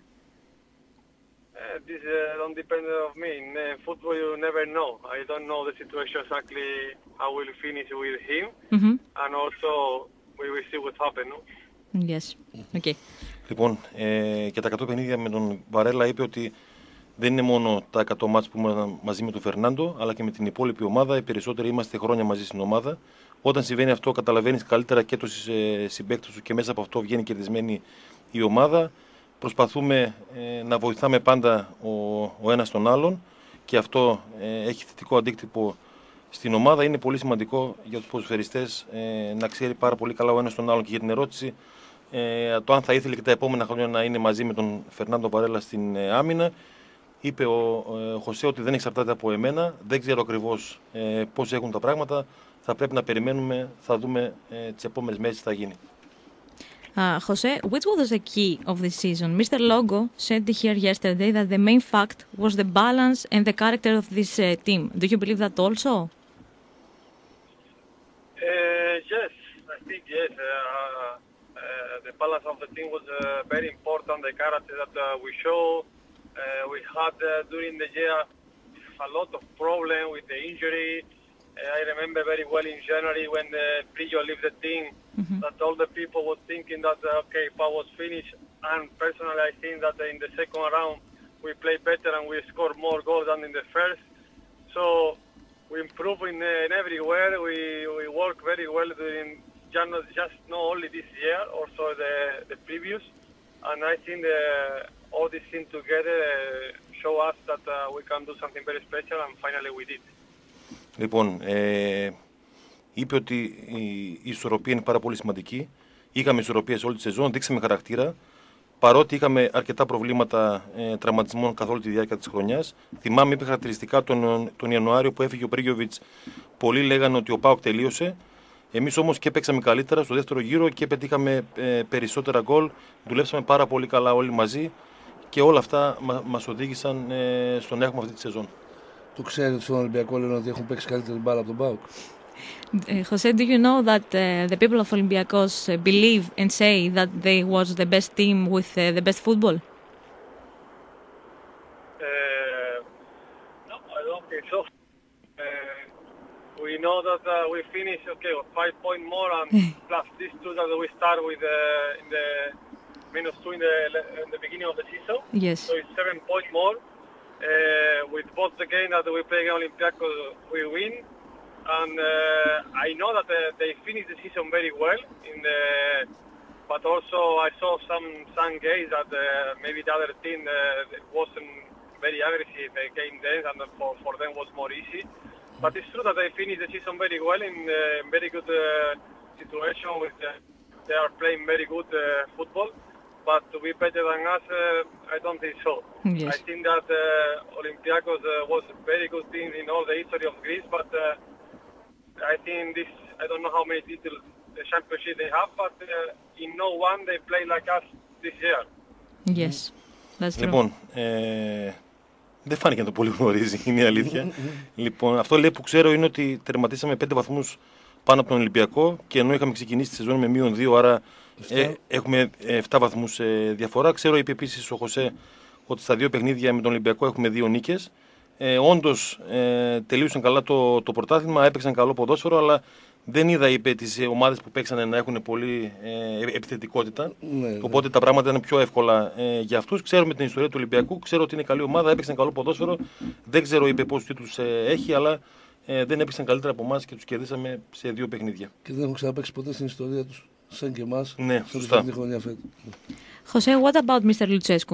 This don't depend on me. In football, you never know. I don't know the situation exactly how we'll finish with him, and also we will see what happens. No? Yes. Okay. Λοιπόν, και τα 100 παιχνίδια με τον Βαρέλα είπε ότι δεν είναι μόνο τα 100 μάτς που ήμασταν μαζί με τον Φερνάντο, αλλά και με την υπόλοιπη ομάδα. Οι περισσότεροι είμαστε χρόνια μαζί στην ομάδα. Όταν συμβαίνει αυτό, καταλαβαίνεις καλύτερα και τους συμπαίκτες σου και μέσα από αυτό βγαίνει κερδισμένη η ομάδα. Προσπαθούμε να βοηθάμε πάντα ο ένας τον άλλον και αυτό έχει θετικό αντίκτυπο στην ομάδα. Είναι πολύ σημαντικό για τους ποδοσφαιριστές να ξέρει πάρα πολύ καλά ο ένας τον άλλον. Και για την ερώτηση, το αν θα ήθελε και τα επόμενα χρόνια να είναι μαζί με τον Φερνάντο Βαρέλα στην άμυνα, είπε ο Χωσέ ότι δεν εξαρτάται από εμένα. Δεν ξέρω ακριβώς πώς έχουν τα πράγματα. Θα πρέπει να περιμένουμε, θα δούμε τις επόμενες μέρες τι θα γίνει. Jose, which was the key of this season? Mr. Longo said here yesterday that the main fact was the balance and the character of this team. Do you believe that also? Yes, I think yes. The balance of the team was very important. The character that we show. We had during the year a lot of problems with the injury. I remember very well in January when Prillo left the team, that all the people were thinking that, okay, Pau was finished. And personally, I think that in the second round, we played better and we scored more goals than in the first. So we improved in everywhere. We worked very well during just not only this year, also the previous. And I think all these things together show us that we can do something very special, and finally we did. Λοιπόν, είπε ότι η ισορροπία είναι πάρα πολύ σημαντική. Είχαμε ισορροπίες όλη τη σεζόν, δείξαμε χαρακτήρα. Παρότι είχαμε αρκετά προβλήματα τραυματισμών καθ' όλη τη διάρκεια της χρονιάς. Θυμάμαι, είπε χαρακτηριστικά τον Ιανουάριο που έφυγε ο Πρίγιοβιτς. Πολλοί λέγανε ότι ο ΠΑΟΚ τελείωσε. Εμείς όμως και παίξαμε καλύτερα στο δεύτερο γύρο και πετύχαμε περισσότερα γκολ. Δουλέψαμε πάρα πολύ καλά όλοι μαζί και όλα αυτά μας οδήγησαν στο να έχουμε αυτή τη σεζόν. Το ξέρει ότι στον Ολυμπιακό λένε ότι έχουν παίξει καλύτερη μπάλα από τον ΠΑΟΚ. Jose, do you know that the people of Olympiacos believe and say that they was the best team with the best football? No, I don't think so. We know that we finished 5 points more, and plus these two that we start with in the -2 in the beginning of the season. Yes. So it's 7 points more. With both the game that we play against Olympiacos, we win. And I know that they finished the season very well, but also I saw some games that maybe the other team wasn't very aggressive. They came there, and for them was more easy. But it's true that they finished the season very well in very good situation. They are playing very good football. But to be better than us, I don't think so. Yes. I think that Olympiacos was a very good team in all the history of Greece, but I think I don't know how many titles the championship they have, but in no one they play like us this year. Yes, that's true. Λοιπόν, δεν φάνηκε να το πολύ γνωρίζει, είναι η αλήθεια. Λοιπόν, αυτό λέει που ξέρω είναι ότι τερματίσαμε 5 βαθμούς πάνω από τον Ολυμπιακό και ενώ είχαμε ξεκινήσει τη σεζόν με -2, άρα Έχουμε 7 βαθμούς διαφορά. Ξέρω, είπε επίσης ο Χωσέ, ότι στα 2 παιχνίδια με τον Ολυμπιακό έχουμε 2 νίκες. Όντως τελείωσαν καλά το πρωτάθλημα, έπαιξαν καλό ποδόσφαιρο, αλλά δεν είδα, είπε, τις ομάδες που παίξανε να έχουν πολύ επιθετικότητα. Ναι, οπότε τα πράγματα είναι πιο εύκολα για αυτούς. Ξέρουμε την ιστορία του Ολυμπιακού, ξέρω ότι είναι καλή ομάδα, έπαιξαν καλό ποδόσφαιρο. Δεν ξέρω, είπε, πόσους τίτλους έχει, αλλά δεν έπαιξαν καλύτερα από εμάς και τους κερδίσαμε σε 2 παιχνίδια. Και δεν έχουν ξαναπαίξει ποτέ στην ιστορία τους, σαν και εμάς, Ναι, στην σωστά. χρονιά φέτος. Jose, what about Mr. Lucescu?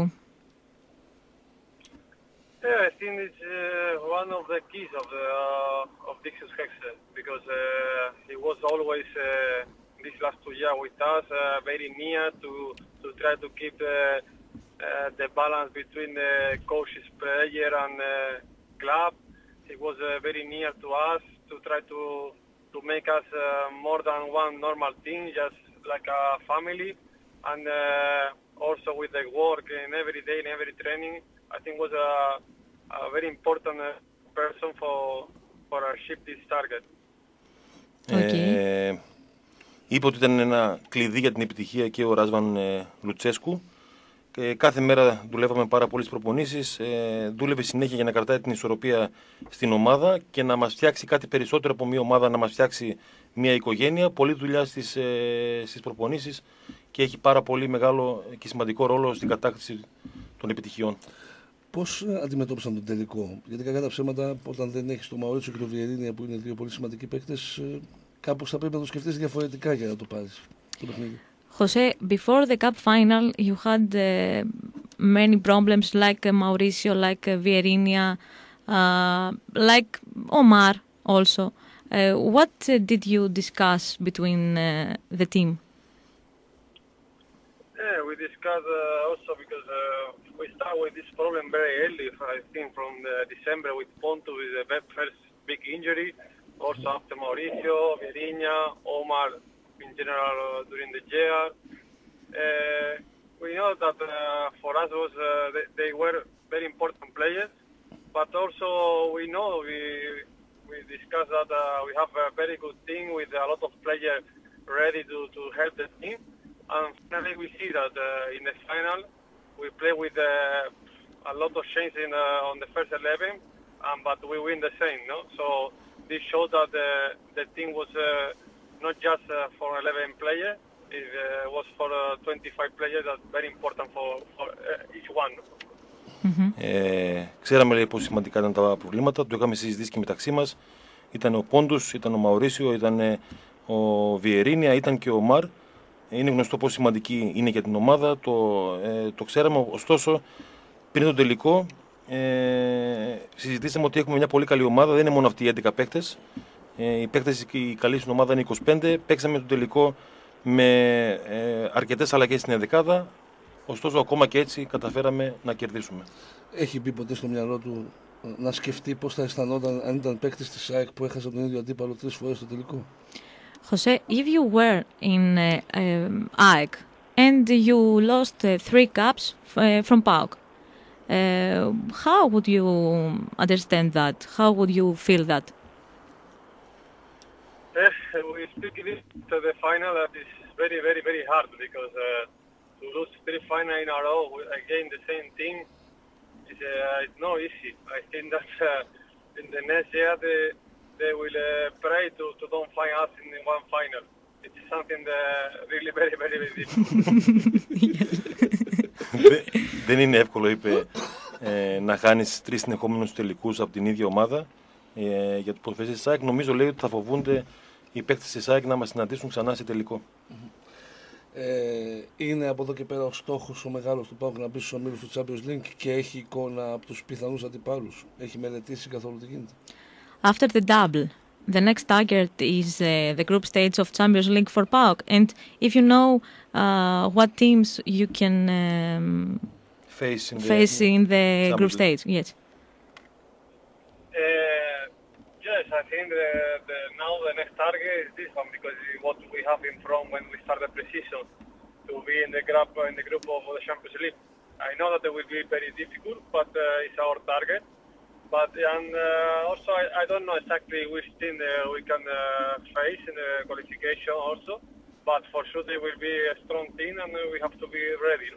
Yeah, I think it's one of the keys of Dixis Hexe because he was always these last 2 years with us, very near to try to keep the balance between the coaches, player and club. He was very near to us to try to make us more than one normal team, just like a family, and also with the work in every day and every training. I think was a very important person for achieve this target. Okay. Είπε ότι ήταν ένα κλειδί για την επιτυχία και ο Ράσβαν Λουτσέσκου. Κάθε μέρα δουλεύαμε πάρα πολλές προπονήσεις, δούλευε συνέχεια για να κρατάει την ισορροπία στην ομάδα και να μας φτιάξει κάτι περισσότερο από μια ομάδα, να μας φτιάξει μια οικογένεια. Πολλή δουλειά στις προπονήσεις και έχει πάρα πολύ μεγάλο και σημαντικό ρόλο στην κατάκτηση των επιτυχιών. Πώς αντιμετώπισαν τον τελικό? Γιατί κακά τα ψέματα, όταν δεν έχεις τον Μαουρίτσιο και τον Βιερίνια, που είναι 2 πολύ σημαντικοί παίκτες, κάπως θα πρέπει να το σκεφτείς διαφορετικά για να το πάρεις το παιχνίδι. Jose, before the cup final, you had many problems like Mauricio, like Vierinia, like Omar also. What did you discuss between the team? Yeah, we discussed also because we start with this problem very early. I think from December with Ponto with the first big injury. Also after Mauricio, Vierinia, Omar in general during the year. We know that for us was they were very important players, but also we know we discussed that we have a very good team with a lot of players ready to help the team. And finally we see that in the final we play with a lot of changes on the first 11, but we win the same, no? So this showed that the team was not just for 11 players, it was for 25 players, that's very important for each one. Ξέραμε, λέει, πόσο σημαντικά ήταν τα προβλήματα, το είχαμε συζητήσει και μεταξύ μας. Ήταν ο Πόντους, ήταν ο Μαουρίσιο, ήταν ο Βιερίνια, ήταν και ο Μαρ. Είναι γνωστό πόσο σημαντική είναι για την ομάδα, το ξέραμε. Ωστόσο, πριν τον τελικό, συζητήσαμε ότι έχουμε μια πολύ καλή ομάδα, δεν είναι μόνο αυτοί οι 11 παίκτες. Οι παίκτες οι καλοί στην ομάδα είναι 25. Παίξαμε τον τελικό με αρκετές αλλαγές στην ενδεκάδα. Ωστόσο, ακόμα και έτσι καταφέραμε να κερδίσουμε. Έχει μπει ποτέ στο μυαλό του να σκεφτεί πώς θα αισθανόταν αν ήταν παίκτης της ΑΕΚ που έχασε τον ίδιο αντίπαλο 3 φορές στο τελικό? Jose, if you were in ΑΕΚ and you lost 3 cups from PAOK, how would you understand that? How would you feel that? We speak this to the final. That is very, very, very hard because to lose 3 finals in a row again the same team is it's not easy. I think that in the next year they will pray to don't find us in one final. It's something that really very, very, very difficult. Δεν είναι εύκολο, είπε, να χάνεις 3 συνεχόμενους τελικούς από την ίδια ομάδα. Για τους προφές της ΑΕΚ, νομίζω, λέει, ότι θα φοβούνται οι παίκτες της ΑΕΚ να μας συναντήσουν ξανά σε τελικό. Είναι από εδώ και πέρα ο στόχος ο μεγάλος του ΠΑΟΚ να μπει στους ομίλους του Champions League και έχει εικόνα από τους πιθανούς αντιπάλους? Έχει μελετήσει καθόλου τι γίνεται? After the double, the next target is the group stage of Champions League for PAOK. And if you know what teams you can face in the group stage, yes. Yes, I think now the next target is this one because what we have in front when we start the pre-season to be in the group of the Champions League. I know that it will be very difficult, but it's our target. But also I don't know exactly which team we can face in the qualification also. but for sure they will be a strong team and we have to be ready.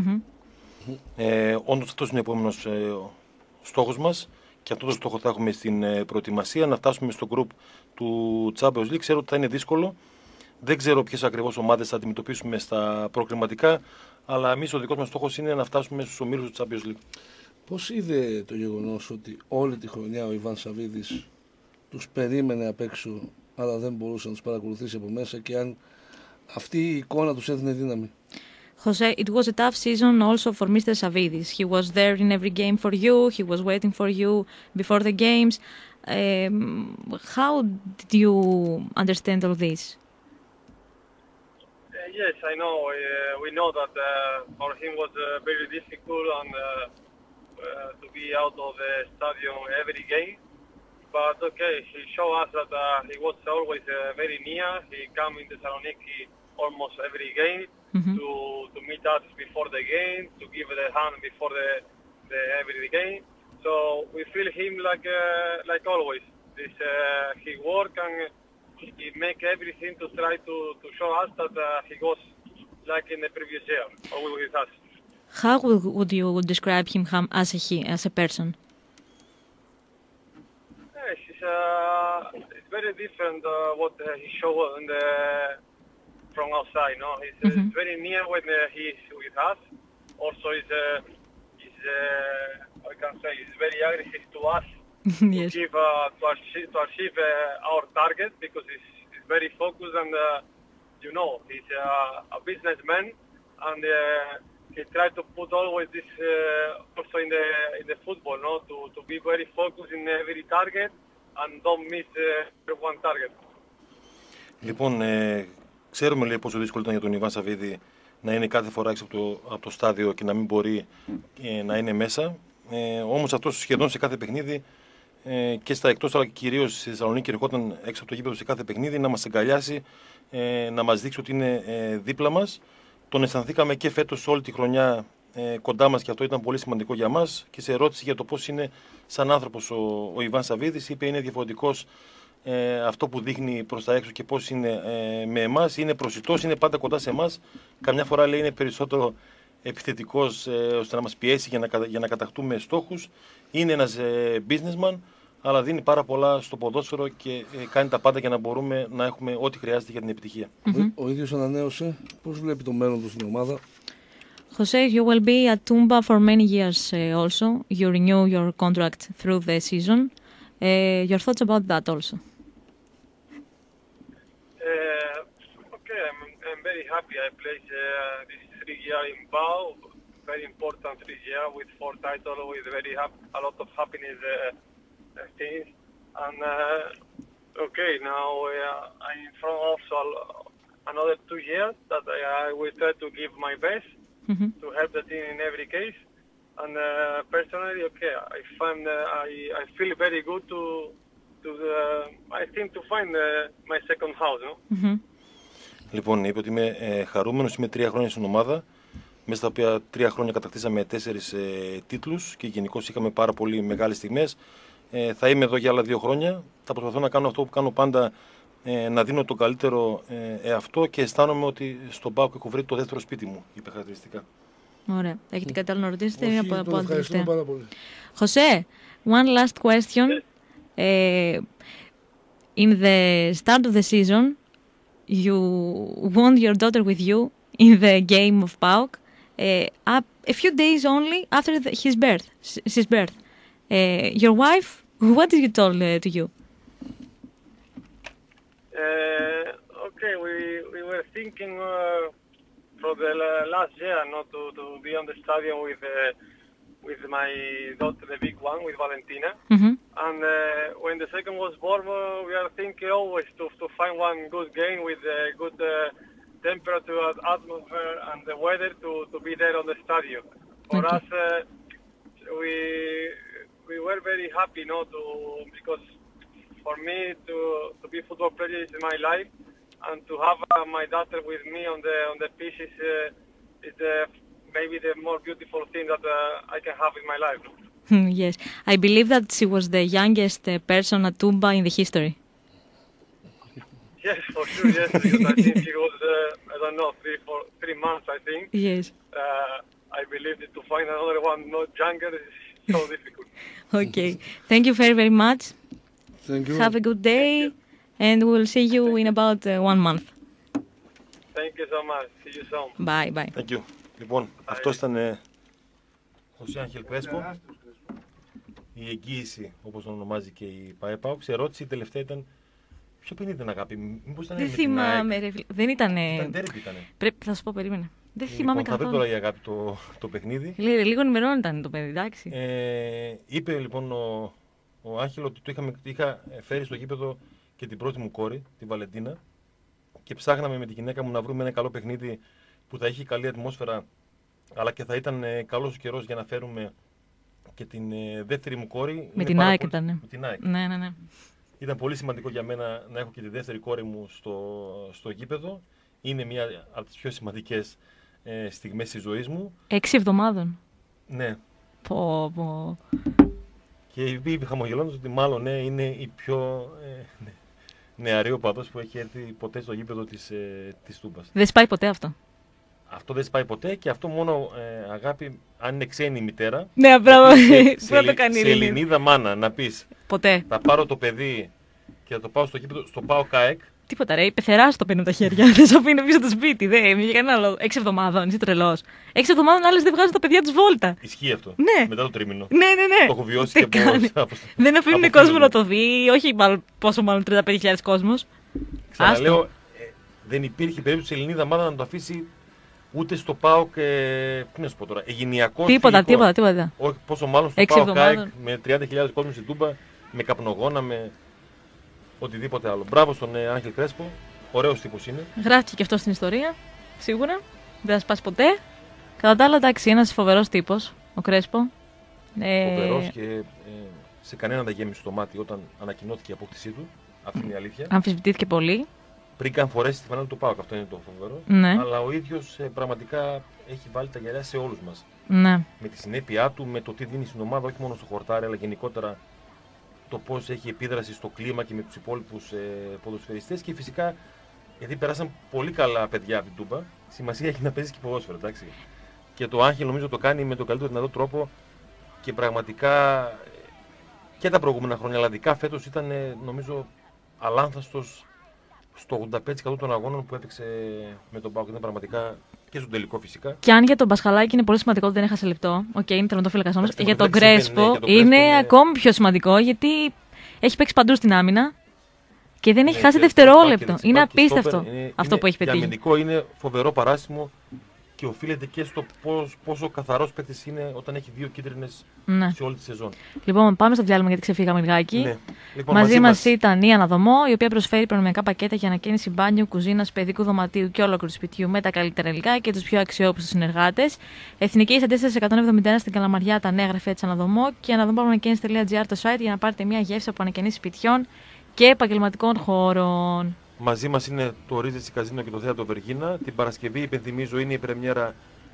Όντως αυτός είναι ο επόμενος στόχος μας και αυτό το στόχο θα έχουμε στην προετοιμασία, να φτάσουμε στο group του Champions League. Ξέρω ότι θα είναι δύσκολο, δεν ξέρω ποιες ακριβώς ομάδες θα αντιμετωπίσουμε στα προκριματικά, αλλά εμείς ο δικός μας στόχος είναι να φτάσουμε στους ομίλους του Champions League. Πώς είδε το γεγονός ότι όλη τη χρονιά ο Ιβάν Σαββίδης τους περίμενε απ' έξω, αλλά δεν μπορούσε να τους παρακολουθήσει από μέσα, και αν αυτή η εικόνα τους έδινε δύναμη? Jose, it was a tough season also for Mr. Savvidis. He was there in every game for you. He was waiting for you before the games. How did you understand all this? Yes, I know. We know that for him was very difficult and to be out of the stadium every game. But okay, he showed us that he was always very near. He came in Thessaloniki almost every game to meet us before the game, to give the hand before the every game. So we feel him like always. This he work and he make everything to try to show us that he was like in the previous year always with us. How would you describe him as a person? Yes, it's very different what he showed from outside. No, he's very near when he's with us. Also, he's I can say he's very aggressive to us. Yes. To achieve our target, because he's very focused and he's a businessman and he tried to put always this also in the football, no, to be very focused in every target and don't miss one target. Λοιπόν, ξέρουμε λέει πόσο δύσκολο ήταν για τον Ιβάν Σαββίδη να είναι κάθε φορά έξω από το στάδιο και να μην μπορεί να είναι μέσα. Όμως αυτός σχεδόν σε κάθε παιχνίδι και στα εκτός, αλλά κυρίως στη Θεσσαλονίκη, ερχόταν έξω από το γήπεδο σε κάθε παιχνίδι να μας αγκαλιάσει, να μας δείξει ότι είναι δίπλα μας. Τον αισθανθήκαμε και φέτος όλη τη χρονιά κοντά μας και αυτό ήταν πολύ σημαντικό για μας. Και σε ερώτηση για το πώς είναι σαν άνθρωπος ο Ιβάν Σαββίδης, είπε είναι διαφορετικός αυτό που δείχνει προς τα έξω και πώς είναι με εμάς. Είναι προσιτός, είναι πάντα κοντά σε εμάς. Καμιά φορά λέει είναι περισσότερο επιθετικός ώστε να μας πιέσει για να κατακτούμε στόχους. Είναι ένας businessman, αλλά δίνει πάρα πολλά στο ποδόσφαιρο και κάνει τα πάντα για να μπορούμε να έχουμε ό,τι χρειάζεται για την επιτυχία. Ο ίδιος ανανέωσε. Πώς βλέπει το μέλλον του στην ομάδα? Jose, you will be at Tumba for many years also. You renew your contract through the season. Your thoughts about that also? Okay, I'm very happy. I played this 3 years in Pau, very important 3 years with 4 titles, with a lot of happiness things. And okay, now I'm in front also another 2 years that I will try to give my best to help the team in every case. And personally, okay, I feel very good I think to find my second house, no? Λοιπόν, είπε ότι είμαι χαρούμενος, είμαι 3 χρόνια στην ομάδα, μέσα στα οποία 3 χρόνια κατακτήσαμε 4 τίτλους και γενικώς είχαμε πάρα πολύ μεγάλες στιγμές. Θα είμαι εδώ για άλλα 2 χρόνια, θα προσπαθώ να κάνω αυτό που κάνω πάντα, να δίνω το καλύτερο εαυτό και αισθάνομαι ότι στον ΠΑΟΚ έχω βρει το δεύτερο σπίτι μου, είπε χαρακτηριστικά. Ωραία. Έχετε κάτι άλλο να ρωτήσετε? Όχι, τον ευχαριστούμε πάρα πολύ. Jose, one last question. In the start of the season, you want your daughter with you in the game of PAOK a few days only after his birth. Your wife, what did you told to you? Okay, we were thinking for the last year not to be on the stadium with my daughter, the big one, with Valentina. And when the second was born, we are thinking always to find one good game with good temperature, atmosphere, and the weather to be there on the stadium. For us, we were very happy, because for me to be football player is my life, and to have my daughter with me on the pitch is maybe the more beautiful thing that I can have in my life. Yes, I believe that she was the youngest person at Tumba in the history. Yes, for sure, yes. Because I think he was, I don't know, 3 months, I think. Yes. I believe that to find another one not younger is so difficult. Okay. Thank you very, very much. Thank you. Have a good day. And we'll see you in about 1 month. Thank you so much. See you soon. Bye, bye. Thank you. Λοιπόν, αυτό ήταν ο Άγχελ Κρέσπο. Η εγγύηση, όπως τον ονομάζει και η ΠΑΕΠΑΟΚ. Η ερώτηση η τελευταία ήταν ποιο παιχνίδι ήταν, αγάπη, μήπως ήταν Δεν θυμάμαι, ρε φίλε. Δεν ήτανε. Ήταν τέρπι ήτανε. Θα σου πω, περίμενε. Δεν Λοιπόν, θυμάμαι θα βρει καθόλου. τώρα η αγάπη το παιχνίδι. Λίγο ενημερών ήταν το παιδί, εντάξει. Είπε λοιπόν ο Άγχελ ότι είχα φέρει στο γήπεδο και την πρώτη μου κόρη, τη Βαλεντίνα, και ψάχναμε με τη γυναίκα μου να βρούμε ένα καλό παιχνίδι που θα έχει καλή ατμόσφαιρα, αλλά και θα ήταν καλός ο καιρός για να φέρουμε και την δεύτερη μου κόρη. Με την ΑΕΚ ήταν. Με την ΑΕΚ. Ναι, ναι, ναι. Ήταν πολύ σημαντικό για μένα να έχω και τη δεύτερη κόρη μου στο γήπεδο. Είναι μια από τις πιο σημαντικές στιγμές της ζωής μου. 6 εβδομάδων. Ναι. Πω. Και είπε χαμογελώντας ότι μάλλον είναι η πιο νεαρή οπαδός που έχει έρθει ποτέ στο γήπεδο της Τούμπας. Δεν σπάει ποτέ αυτό. Αυτό δεν σπάει ποτέ και αυτό μόνο, αγάπη, αν είναι ξένη η μητέρα. Ναι, μπράβο. Σε Ελληνίδα μάνα να πεις. Ποτέ. Θα πάρω το παιδί και θα το πάω στο γήπεδο, στο ΠΑΟΚ ΑΕΚ. Τίποτα, ρε. Πεθερά το παίρνει από τα χέρια. Δεν σου αφήνει πίσω το σπίτι. Δεν για κανένα λόγο. 6 εβδομάδων, είσαι τρελό. 6 εβδομάδων άλλε δεν βγάζουν τα παιδιά του βόλτα. Ισχύει αυτό. Ναι. Μετά το τρίμηνο. Ναι. Το έχω βιώσει και από. Δεν αφήνουν κόσμο να το δει. Όχι, πόσο μάλλον 35.000 κόσμο. Ξαναλέω, δεν υπήρχε περίπτωση η Ελληνίδα μάνα να το αφήσει ούτε στο ΠΑΟΚ. Τι να σου πω τώρα, εγγενειακό. Τίποτα. Όχι, πόσο μάλλον στο ΠΑΟΚ ΑΕΚ με 30.000 κόσμο στην Τούμπα, με καπνογόνα, με οτιδήποτε άλλο. Μπράβο στον Άγχελ Κρέσπο. Ωραίος τύπος είναι. Γράφτηκε και αυτό στην ιστορία. Σίγουρα. Δεν θα σπάσει ποτέ. Κατά τα άλλα, εντάξει, ένας φοβερός τύπος, ο Κρέσπο. Φοβερός και σε κανέναν δεν γέμισε το μάτι όταν ανακοινώθηκε η απόκτησή του. Αυτή είναι η αλήθεια. Αμφισβητήθηκε πολύ. Πριν καν φορέσει τη φανέλα του ΠΑΟΚ, αυτό είναι το φοβερό. Ναι. Αλλά ο ίδιος πραγματικά έχει βάλει τα γυαλιά σε όλους μας. Ναι. Με τη συνέπειά του, με το τι δίνει στην ομάδα, όχι μόνο στο χορτάρι, αλλά γενικότερα το πώς έχει επίδραση στο κλίμα και με τους υπόλοιπους ποδοσφαιριστές. Και φυσικά, γιατί περάσαν πολύ καλά παιδιά από την Τούμπα, σημασία έχει να παίζει και ποδόσφαιρο, εντάξει. Και το Άγχελ νομίζω το κάνει με τον καλύτερο δυνατό τρόπο και πραγματικά και τα προηγούμενα χρόνια, αλλά ειδικά φέτος ήταν νομίζω αλάνθαστος στο 85% των αγώνων που έπαιξε με τον ΠΑΟΚ. Ήταν πραγματικά και στον τελικό φυσικά. Και αν για τον Πασχαλάκη είναι πολύ σημαντικό ότι δεν έχασε λεπτό, είναι τερματοφύλακας όμως, για τον Κρέσπο ναι, είναι ακόμη πιο σημαντικό γιατί έχει παίξει παντού στην άμυνα και δεν έχει χάσει δευτερόλεπτο. Είναι απίστευτο αυτό που έχει πετύχει. Για αμυντικό είναι φοβερό παράσημο και οφείλεται και στο πόσο καθαρός παίκτης είναι όταν έχει 2 κίτρινες σε όλη τη σεζόν. Λοιπόν, πάμε στο διάλειμμα γιατί ξεφύγαμε λιγάκι. Ναι. Λοιπόν, μαζί μας ήταν η Αναδομό, η οποία προσφέρει προνομιακά πακέτα για ανακαίνιση μπάνιου, κουζίνας, παιδικού δωματίου και ολόκληρου σπιτιού με τα καλύτερα υλικά και τους πιο αξιόπιστους συνεργάτες. Εθνική Αντίσταση 171 στην Καλαμαριά, τα νέα γραφεία της Αναδομό και αναδομό.gr το site για να πάρετε μια γεύση από ανακαινήσεις σπιτιών και επαγγελματικών χώρων. Μαζί μας είναι το Regency Casino και το Θέατρο Βεργίνα. Την Παρασκευή, υπενθυμίζω, είναι η πρεμιέρα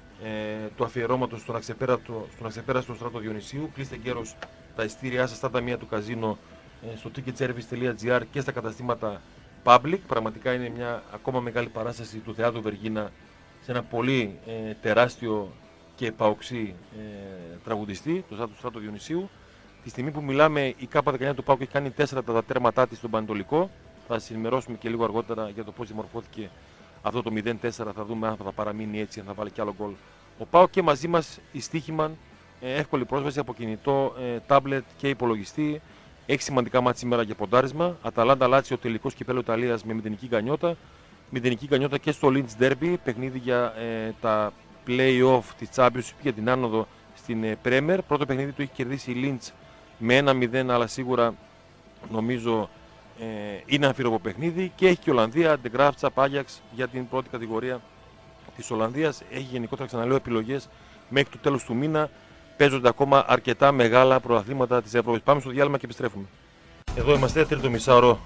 του αφιερώματος στον αξεπέραστο Στράτο Διονυσίου. Κλείστε γέρος τα ειστήριά σας στα ταμεία του καζίνο στο ticketservice.gr και στα καταστήματα Public. Πραγματικά είναι μια ακόμα μεγάλη παράσταση του Θεάτρου Βεργίνα σε ένα πολύ τεράστιο και παοξή τραγουδιστή, το Στράτο Διονυσίου. Τη στιγμή που μιλάμε, η ΚΑΠΑ 19 του ΠΑΟΚ έχει κάνει 4 τα τέρματά της στον Πανετολικό. Θα σας ενημερώσουμε και λίγο αργότερα για το πώς δημορφώθηκε αυτό το 0-4. Θα δούμε αν θα παραμείνει έτσι, αν θα βάλει κι άλλο γκολ ο ΠΑΟΚ. Και μαζί μας η Στίχημαν, εύκολη πρόσβαση από κινητό, τάμπλετ και υπολογιστή. Έχει σημαντικά μάτς σήμερα για ποντάρισμα. Αταλάντα Λάτσιο, τελικός κυπέλλου Ιταλίας με μηδενική γκανιότα. Μηδενική γκανιότα και στο Lynch Derby, παιχνίδι για τα play-off της Championship για την άνοδο στην Premier. Πρώτο παιχνίδι του έχει κερδίσει η Lynch με 1-0, αλλά σίγουρα νομίζω είναι αμφίροπο παιχνίδι. Και έχει και η Ολλανδία, De Graafschap, Ajax για την πρώτη κατηγορία της Ολλανδίας. Έχει γενικότερα, ξαναλέω, επιλογές μέχρι το τέλος του μήνα. Παίζονται ακόμα αρκετά μεγάλα πρωταθλήματα της Ευρώπης. Πάμε στο διάλειμμα και επιστρέφουμε. Εδώ είμαστε, τρίτο μισάωρο.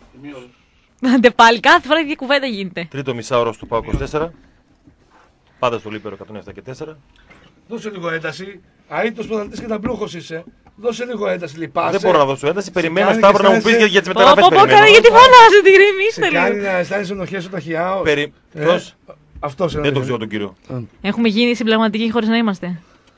Άντε πάλι, κάθε φορά η ίδια κουβέντα γίνεται. Τρίτο μισάωρο στο ΠΑΟΚ 24. Πάντα στο Λίπερο 107 και 4. Δώσε λίγο ένταση. Αίτος πρωταθλητής και ταμπλούχος είσαι. Δώσε λίγο ένταση, λυπάσαι. Δεν μπορώ να δώσω ένταση. Περιμένω κάνει Σταύρο και να μου πει αισθάνεσαι- για τι Πω, μεταγραφέ. πω, πω, καλά, γιατί φωνάζει την Σε γκρεμίστε κάνει λίγο. να αισθάνεσαι ενοχές όταν χιάω. Ποιος? Αυτός είναι. Δεν το ξέρω τον κύριο. Έχουμε γίνει συμπλεγματικοί χωρίς να είμαστε.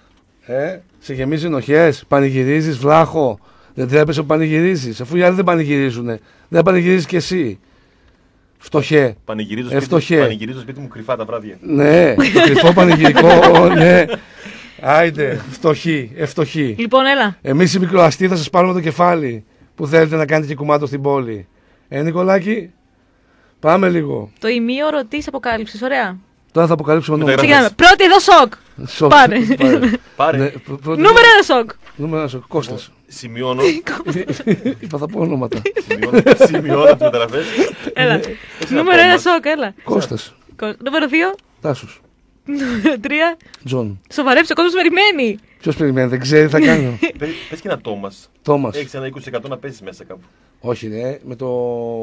Σε γεμίζει ενοχές, πανηγυρίζεις, βλάχο. Δεν τρέπεσαι που πανηγυρίζεις. Αφού οι άλλοι δεν πανηγυρίζουνε. Δεν πανηγυρίζεις κι εσύ. Φτωχέ. Πανηγυρίζω σπίτι μου κρυφά τα βράδια. Ναι, το κρυφό πανηγυρικό, ναι. Άιντε, φτωχοί, ευτοχοί. Λοιπόν, έλα. Εμείς οι μικροαστοί θα σας πάρουμε το κεφάλι που θέλετε να κάνετε και κουμάντο στην πόλη. Νικολάκη, πάμε λίγο. Το ημίωρο τη αποκάλυψη. Ωραία. Τώρα θα αποκαλύψουμε νούμερα. Μεταγραφές. Ξεκινάμε. Πρώτη εδώ σοκ. Σοκ. Πάρε. Πάρε. Ναι, Νούμερο ένα σοκ. Νούμερο ένα σοκ. Κώστας. Σημειώνω. Είπα θα πω ονόματα. Σημειώνω τι μεταγραφέ. Έλα. Πώς είναι Νούμερο αυτό, ένα μας? σοκ, έλα. Κώστας. Νούμερο 2. Τάσος. Νούμερο 3. Τζον. Σοβαρέψε, ο κόσμο περιμένει. Ποιος περιμένει, δεν ξέρει τι θα κάνω. Πες και ένα Τόμα. Τόμας. Έχει ένα 20% να πέσει μέσα κάπου. Όχι, ναι, με το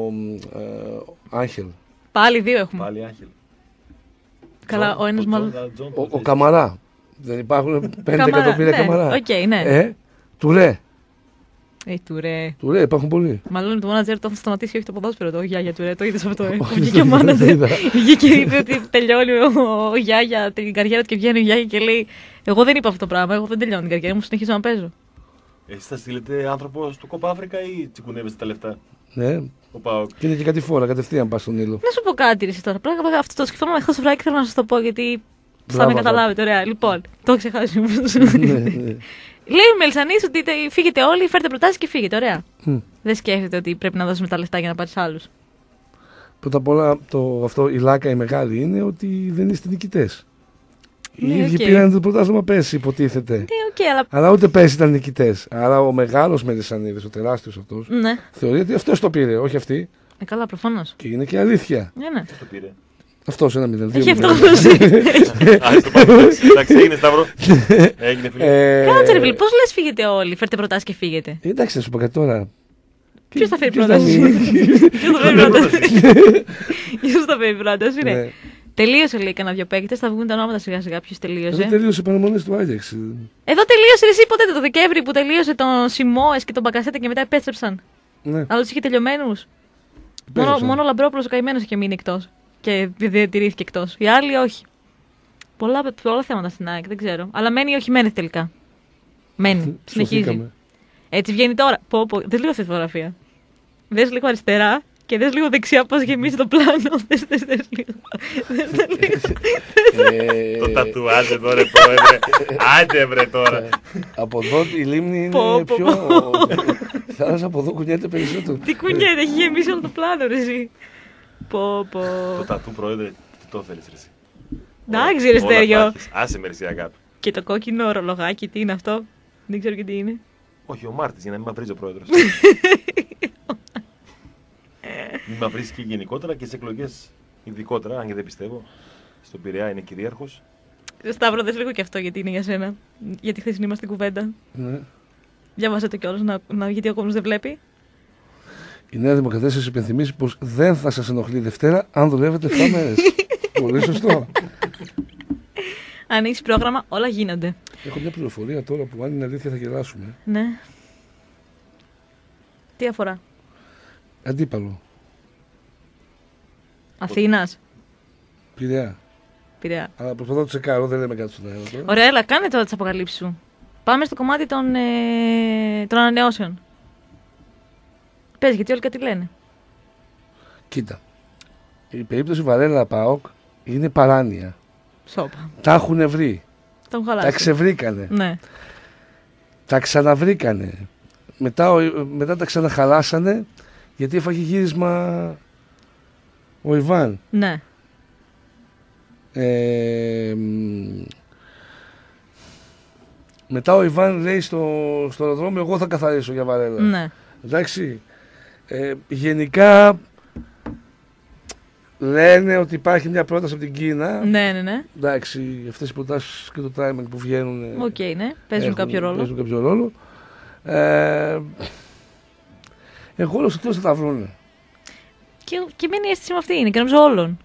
Άγχελ. Πάλι δύο έχουμε. Πάλι Άγχελ. Καλά, ο ένας μάλλον. Ο Καμαρά. Δεν υπάρχουν 5 εκατομμύρια ναι, Καμαρά. οκ, ναι. Τουρέ. Του ρε. Τουρέ, υπάρχουν πολλοί. Μάλλον το μάνατζερ το θα σταματήσει, όχι το ποδόσφαιρο, το Γιάγια του ρε. Το είδε αυτό. Όχι, Βγήκε ο δεν μάνατζερ. είδα. Βγήκε και είπε ότι τελειώνει ο Γιάγια την καριέρα του και βγαίνει ο Γιάγια και λέει: Εγώ δεν είπα αυτό το πράγμα. Εγώ δεν τελειώνω την καριέρα μου, συνεχίζω να παίζω. Εσείς θα στείλετε άνθρωπο στο Κόπα Αφρικα ή τσικουνεύεστε τα λεφτά? Ναι, Ο ΠΑΟΚ. και είναι και κάτι φόρα, κατευθείαν πα στον ήλιο. Να σου πω κάτι, ρε, εσύ τώρα. Πράγμα, αυτό το σκεφτόμουν χθε το βράδυ και θέλω να σα το πω γιατί. Θα Μπράβο, με καταλάβετε, ωραία. Λοιπόν, το έχω ξεχάσει. Ναι, ναι. Λέει ο Μελισανής ότι φύγετε όλοι, φέρτε προτάσεις και φύγετε. Ωραία. Μμ. Δεν σκέφτεται ότι πρέπει να δώσουμε τα λεφτά για να πάρει άλλου. Πρώτα απ' όλα, αυτό, η λάκα η μεγάλη είναι ότι δεν είστε νικητές. Οι Ναι, ίδιοι οκ. πήραν το πρωτάθλημα πέρσι, υποτίθεται. Ναι, οκ, αλλά. Αλλά ούτε πέρσι ήταν νικητές. Άρα ο μεγάλος Μελισσανίδης, ο τεράστιος αυτός, Ναι. θεωρεί ότι αυτός το πήρε, όχι αυτή. Καλά, προφανώ. Και είναι και αλήθεια. Ναι. Ποιος το πήρε? Αυτός 1-0. Έχει 2-0. αυτογνωσία. Α, στο πάμε. Εντάξει, έγινε Σταύρο. Έγινε φίλε. Κάτσε ρε φίλε, πώ λε φύγετε όλοι, φέρτε προτάσει και φύγετε. Εντάξει, θα σου πω κάτι τώρα. Ποιο θα φέρει Ποιος πρόταση. μείνει? Ποιο θα φέρει πρόταση. Ποιο θα φέρει πρόταση, Ναι. ναι. Τελείωσε λέει κανένα δυο παίκτε, θα βγουν τα ονόματα σιγά σιγά. Ποιο Εδώ τελείωσε. τελείωσε η παραμονή του Άγιαξ. Εδώ τελείωσε εσύ ποτέ το Δεκέμβρη που τελείωσε τον Σιμόε και τον Μπακασέτα και μετά επέστρεψαν. Ναι. Άλλου είχε τελειωμένου. Επέστρεψαν. Μόνο ο Λαμπρόπουλο ο καημένο είχε μείνει εκτό. Και διατηρήθηκε εκτό. Οι άλλοι όχι. Πολλά θέματα στην ΑΕΚ, δεν ξέρω. Αλλά μένει ο Χιμένεθ τελικά. Μένει. Συνεχίζει. Σωθήκαμε. Έτσι βγαίνει τώρα. Δες λίγο αυτή τη φωτογραφία. Δες λίγο αριστερά και δες λίγο δεξιά πώς γεμίζει το πλάνο. Δες λίγο. Το τατουάζ εδώ ρε πρόεδρε. Άντε βρε τώρα. Από εδώ η λίμνη Πω, είναι πω, πιο. πω. Η θάλασσα από εδώ κουνιέται περισσότερο. Τι κουνιέται, έχει γεμίσει όλο το πλάνο ρε εσύ. Πω. Το τατού πρόεδρε, τι το θέλεις ρε εσύ? Εντάξει ρε Όλα Στέριο. τα έχεις. Άσε με ρε εσύ αγάπη. Και το κόκκινο ρολογάκι, τι είναι αυτό. Δεν ξέρω και τι είναι. Όχι, ο Μάρτης, για να μην μαυρίζει ο πρόεδρος. Μην μαυρίζει και γενικότερα και σε εκλογές ειδικότερα, αν και δεν πιστεύω. Στον Πειραιά είναι κυρίαρχος. Σταύρο, δες λίγο και αυτό γιατί είναι για σένα. Γιατί χθες είμαστε κουβέντα. Ναι. Διάβασε το κιόλας γιατί ο κόσμος δεν βλέπει. Η Νέα Δημοκρατία σας υπενθυμίζει πως δεν θα σας ενοχλεί Δευτέρα αν δουλεύετε 7 μέρες. Πολύ σωστό. Αν έχει πρόγραμμα, όλα γίνονται. Έχω μια πληροφορία τώρα που αν είναι αλήθεια θα γελάσουμε. Ναι. Τι αφορά. Αντίπαλο. Αθήνας. Πειραιά. Πειραιά. Αλλά προσπαθώ να το τσεκάρω, δεν λέμε κάτι στον αέρα τώρα. Ωραία, έλα, κάνε τώρα τις αποκαλύψεις σου. Πάμε στο κομμάτι των ανανεώσεων. Πες, γιατί όλοι κάτι λένε. Κοίτα. Η περίπτωση Βαρέλα ΠΑΟΚ είναι παράνοια. Σόπα. Τα έχουν βρει. Τα έχουν Τα χαλάσει. ξεβρήκανε. Ναι. Τα ξαναβρήκανε. Μετά τα ξαναχαλάσανε γιατί έφαγε γύρισμα ο Ιβάν. Ναι. Μετά ο Ιβάν λέει στο αεροδρόμιο εγώ θα καθαρίσω για Βαρέλα. Ναι. Εντάξει. Γενικά λένε ότι υπάρχει μια πρόταση από την Κίνα. Ναι. Εντάξει, αυτές οι προτάσεις και το timing που βγαίνουν Οκ, ναι. Παίζουν κάποιο ρόλο. Παίζουν κάποιο ρόλο. Εγώ όλο στο τέλος θα τα βρούνε. Και μένει η αίσθηση με αυτή είναι και νομίζω όλων.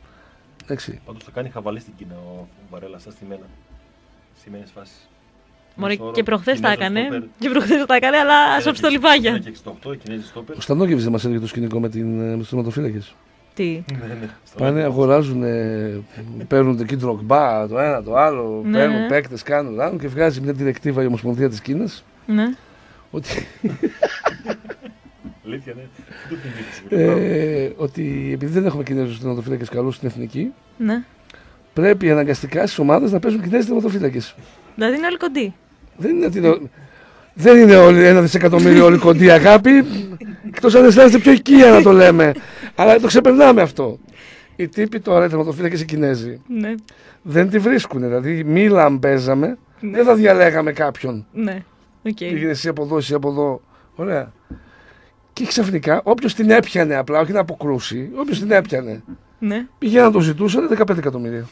Εντάξει. Πάντως θα κάνει χαβαλή στην Κίνα ο Βαρέλα, σαν στη μένα. Σημαίνες φάσεις. Μωρέ, Μισόωρο, και προχθές τα Κινέζος έκανε. στόπερ. Και προχθές τα έκανε, αλλά σώψε το λιβάγια. 1,68, οι Κινέζοι στόπερ. Ο Στανόκεβιτς δεν μας έλεγε το σκηνικό με τους τερματοφύλακες. Τι. Ναι. Πάνε, αγοράζουν, παίρνουν εκεί Ντρογκμπά, το ένα, το άλλο, Ναι. παίρνουν παίκτες, κάνουν και βγάζει μια διρεκτίβα η Ομοσπονδία της Κίνας Ναι. ότι, Αλήθεια, ναι. Τι το θυμήθηκες. ότι επειδή δεν έχουμε Κινέζους τερματοφύλακες καλούς στην εθνική, Ναι. πρέπει αναγκαστικά στις ομάδες να παίζουν Κινέζοι τερματοφύλακες. Δηλαδή είναι όλοι κοντοί. Δεν είναι όλοι 1 δισεκατομμύριο όλοι κοντοί, αγάπη. Εκτός αν αισθάνεστε πιο οικία να το λέμε. Αλλά το ξεπερνάμε αυτό. Οι τύποι τώρα, οι τερματοφύλακες οι Κινέζοι, Ναι. δεν τη βρίσκουν. Δηλαδή, Μίλαν παίζαμε, Ναι. δεν θα διαλέγαμε κάποιον. Ναι. Οκ. Πήγαινε εσύ από εδώ, εσύ από εδώ. Ωραία. Και ξαφνικά, όποιος την έπιανε απλά, όχι να αποκρούσει, όποιος την έπιανε, Ναι. πηγαίναν να το ζητούσαν 15 εκατομμύρια.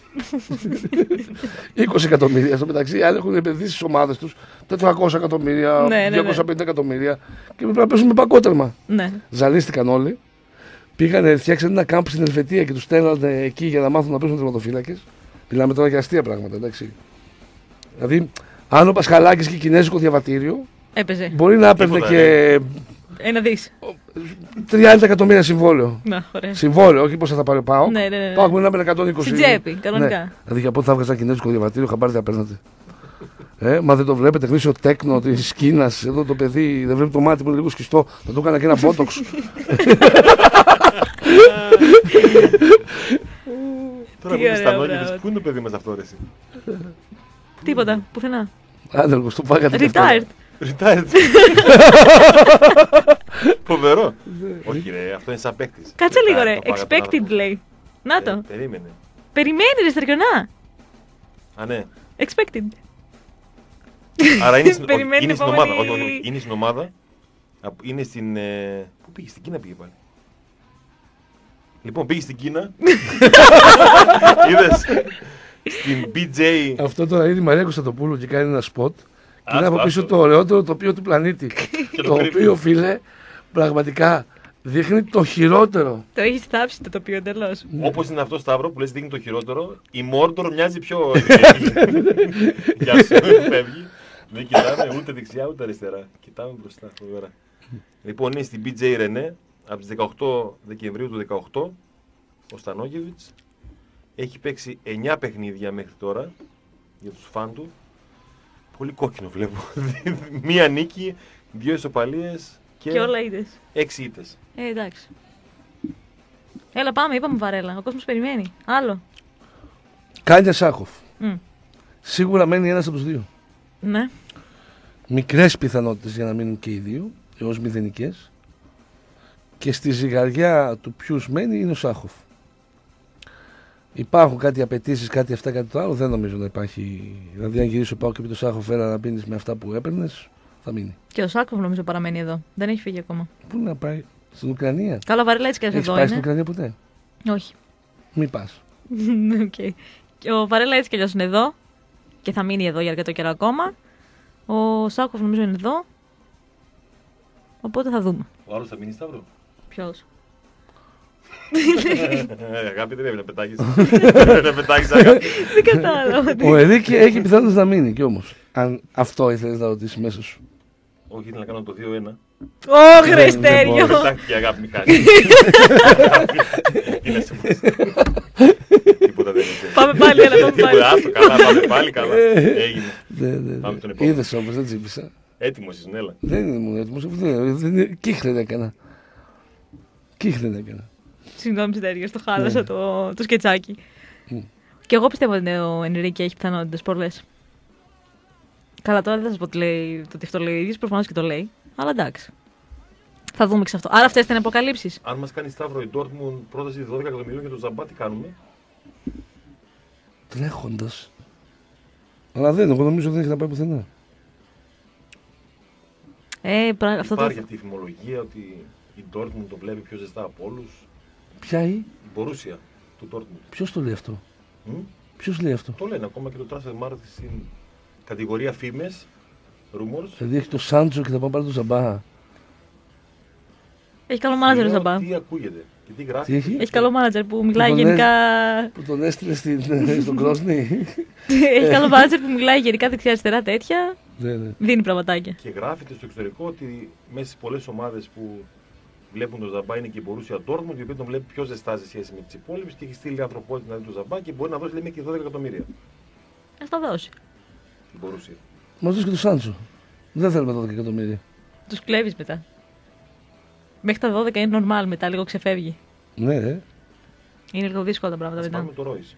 20 εκατομμύρια στο μεταξύ. Οι άλλοι έχουν επενδύσει στις ομάδες τους 400 εκατομμύρια, Ναι, ναι, 250 εκατομμύρια και πρέπει να παίζουν με παγκότερμα. Ναι. Ζαλίστηκαν όλοι. Πήγανε, φτιάξανε ένα κάμπ στην Ελβετία και τους στέλνανε εκεί για να μάθουν να παίζουν τερματοφύλακες. Μιλάμε τώρα για αστεία πράγματα, εντάξει. Δηλαδή, αν ο Πασχαλάκης και κινέζικο διαβατήριο Έπαιζε. μπορεί να έπαιρνε Τίποτα, και 1 δις. 30 εκατομμύρια συμβόλαιο. Να, ωραία. Συμβόλαιο, όχι πόσα θα πάρει ο ΠΑΟΚ. Ναι, ναι, ναι. ΠΑΟΚ μπορεί να έπαιρνε 120. Στην τσέπη, κανονικά. Ναι. Δηλαδή για πότε θα έβγαζα κινέζικο διαβατήριο, χαμπάρι θα παίρνατε. Μα δεν το βλέπετε, γνήσιο τέκνο τη Κίνα. Εδώ το παιδί δεν βλέπει το μάτι που είναι λίγο σκιστό. Θα του έκανα και ένα μπότοξ. Τώρα που ωραία είσαι στα νόγια, πράγματα. πού είναι το παιδί μας αυτό, ρε εσύ. Τίποτα, πουθενά. Άνεργο, το πάγατε. και αυτό. Retired. Retired. Φοβερό. Όχι ρε, αυτό είναι σαν παίκτης. Κάτσε λίγο Retired, ρε. το φάγατε τον Expected άνθρωπο. λέει. Να το. Περίμενε. Περιμένει ρε Σταριονά. Α, ναι. Expected. Άρα είναι στην, Περιμένει είναι στην επόμενη- ομάδα. Όχι, είναι στην ομάδα. Είναι στην. Πού πήγε, στην Κίνα πήγε πάλι. Λοιπόν, πήγε στην Κίνα. Είδες. Στην BJ. Αυτό τώρα είναι η Μαρία Κωνσταντοπούλου και κάνει ένα σποτ. Και είναι Άστο, από πίσω άστο. το ωραιότερο τοπίο του πλανήτη. το Το κρύβει. οποίο, φίλε, πραγματικά δείχνει το χειρότερο. Το έχει θάψει το τοπίο εντελώ. Όπως είναι αυτό Σταύρο που λες δείχνει το χειρότερο, η Μόρντορ μοιάζει πιο. Γεια σου, φεύγει. Δεν κοιτάμε ούτε δεξιά ούτε αριστερά. Κοιτάμε μπροστά. Φοβερά. Λοιπόν, είναι στην BJ René από τις 18 Δεκεμβρίου του 2018. Ο Στανόκεβιτς έχει παίξει 9 παιχνίδια μέχρι τώρα για τους φαν του. Πολύ κόκκινο βλέπω. Μία νίκη, 2 ισοπαλίες Και όλα είδε. 6 ήττες. Εντάξει. Έλα πάμε, είπαμε Βαρέλα. Ο κόσμος περιμένει. Άλλο. Κάνια Σάχοφ. Μμ. Σίγουρα μένει ένας από τους δύο. Ναι. Μικρές πιθανότητες για να μείνουν και οι δύο, έως μηδενικές. Και στη ζυγαριά του ποιους μένει είναι ο Σάχοφ. Υπάρχουν κάτι απαιτήσεις, κάτι αυτά, κάτι το άλλο. Δεν νομίζω να υπάρχει. Δηλαδή, αν γυρίσω πάω και πει το Σάχοφ, έλα να πίνεις με αυτά που έπαιρνες, θα μείνει. Και ο Σάκοφ νομίζω παραμένει εδώ. Δεν έχει φύγει ακόμα. Πού να πάει, στην Ουκρανία. Καλά, Βαρέλα έτσι και Έχεις εδώ πάει στην είναι. Ουκρανία ποτέ. Όχι. Μην πας. Okay. Και ο Βαρέλα έτσι κι αλλιώς είναι εδώ. Και θα μείνει εδώ για αρκετό καιρό ακόμα. Ο Σάκοφ νομίζω είναι εδώ. Οπότε θα δούμε. Ο άλλος θα μείνει Σταύρο. Ποιος. Αγάπη δεν πρέπει να πετάγεις. Να πετάγεις αγάπη. Δεν κατάλαβα. Ο Ερίκη έχει πιθανότητες να μείνει κι όμως. Αν αυτό ήθελες να ρωτήσεις μέσα σου. Όχι, ήθελα να κάνω το 2-1. Ω, Δεν Χριστέριο. μπορώ. Πετάχτηκε η αγάπη Μιχάλη. Είναι σε φάση. Τίποτα δεν είναι. Πάμε πάλι, έλα, πάμε πάλι. Τίποτα, άστο, καλά, πάμε πάλι, καλά. Έγινε. Πάμε στον επόμενο. Είδες όμως, δεν τσίπησα. Έτοιμος είσαι, έλα. Δεν είναι μόνο έτοιμος. Κύχλεν έκανα. Κύχλεν έκανα. Συγγνώμη, Στέριο, το χάλασα το σκετσάκι. Και εγώ πιστεύω ότι ο Ενρίκε έχει πιθανότητες πολλές. Καλά, τώρα δεν θα σας πω τι λέει, το τι αυτό λέει ο ίδιος, προφανώς και το λέει. Αλλά εντάξει. Θα δούμε και σε αυτό. Άρα αυτές ήταν αποκαλύψεις. Αν μας κάνει Σταύρο η Dortmund πρόταση 12 εκατομμυρίων για τον Ζαμπά, τι κάνουμε. Τρέχοντας. Αλλά δεν, εγώ νομίζω δεν έχει να πάει πουθενά. Αυτό Υπάρχει το... αυτή η φημολογία ότι η Dortmund το βλέπει πιο ζεστά από όλους. Ποια η, Η Μπορούσια του Dortmund. ποιος το λέει αυτό. Μμ? Ποιος λέει αυτό. Το λένε ακόμα και το Transfer Market στην κατηγορία φήμες, rumors. Δηλαδή έχει το Σάντζο και θα πάμε πάρει το Ζαμπά. Έχει καλό μάνατζερ ο Λέω Ζαμπά. Τι ακούγεται και τι γράφει. Τι έχει. Έχει καλό μάνατζερ που μιλάει τον γενικά. Που τον έστειλε στον Κρόσνη. Έχει καλό μάνατζερ που μιλάει γενικά δεξιά-αριστερά τέτοια. Ναι. Δίνει πραγματάκια. Και γράφεται στο εξωτερικό ότι μέσα σε πολλές ομάδες που βλέπουν τον Ζαμπά είναι και η Μπορούσια Ντόρτμουντ, η οποία τον βλέπει πιο ζεστά σε σχέση με τις υπόλοιπες και έχει στείλει ανθρωπότητα να δει τον Ζαμπά και μπορεί να δώσει, λέμε, και 12 εκατομμύρια. Ας τα δώσει. Την Μπορούσια. Μας δώσει και το Σάντσο. Δεν θέλουμε 12 εκατομμύρια. Τους κλέβεις μετά. Μέχρι τα 12 είναι normal, μετά λίγο ξεφεύγει. Ναι, Είναι λίγο δύσκολα τα πράγματα Ας πάμε μετά. με το Ρόις.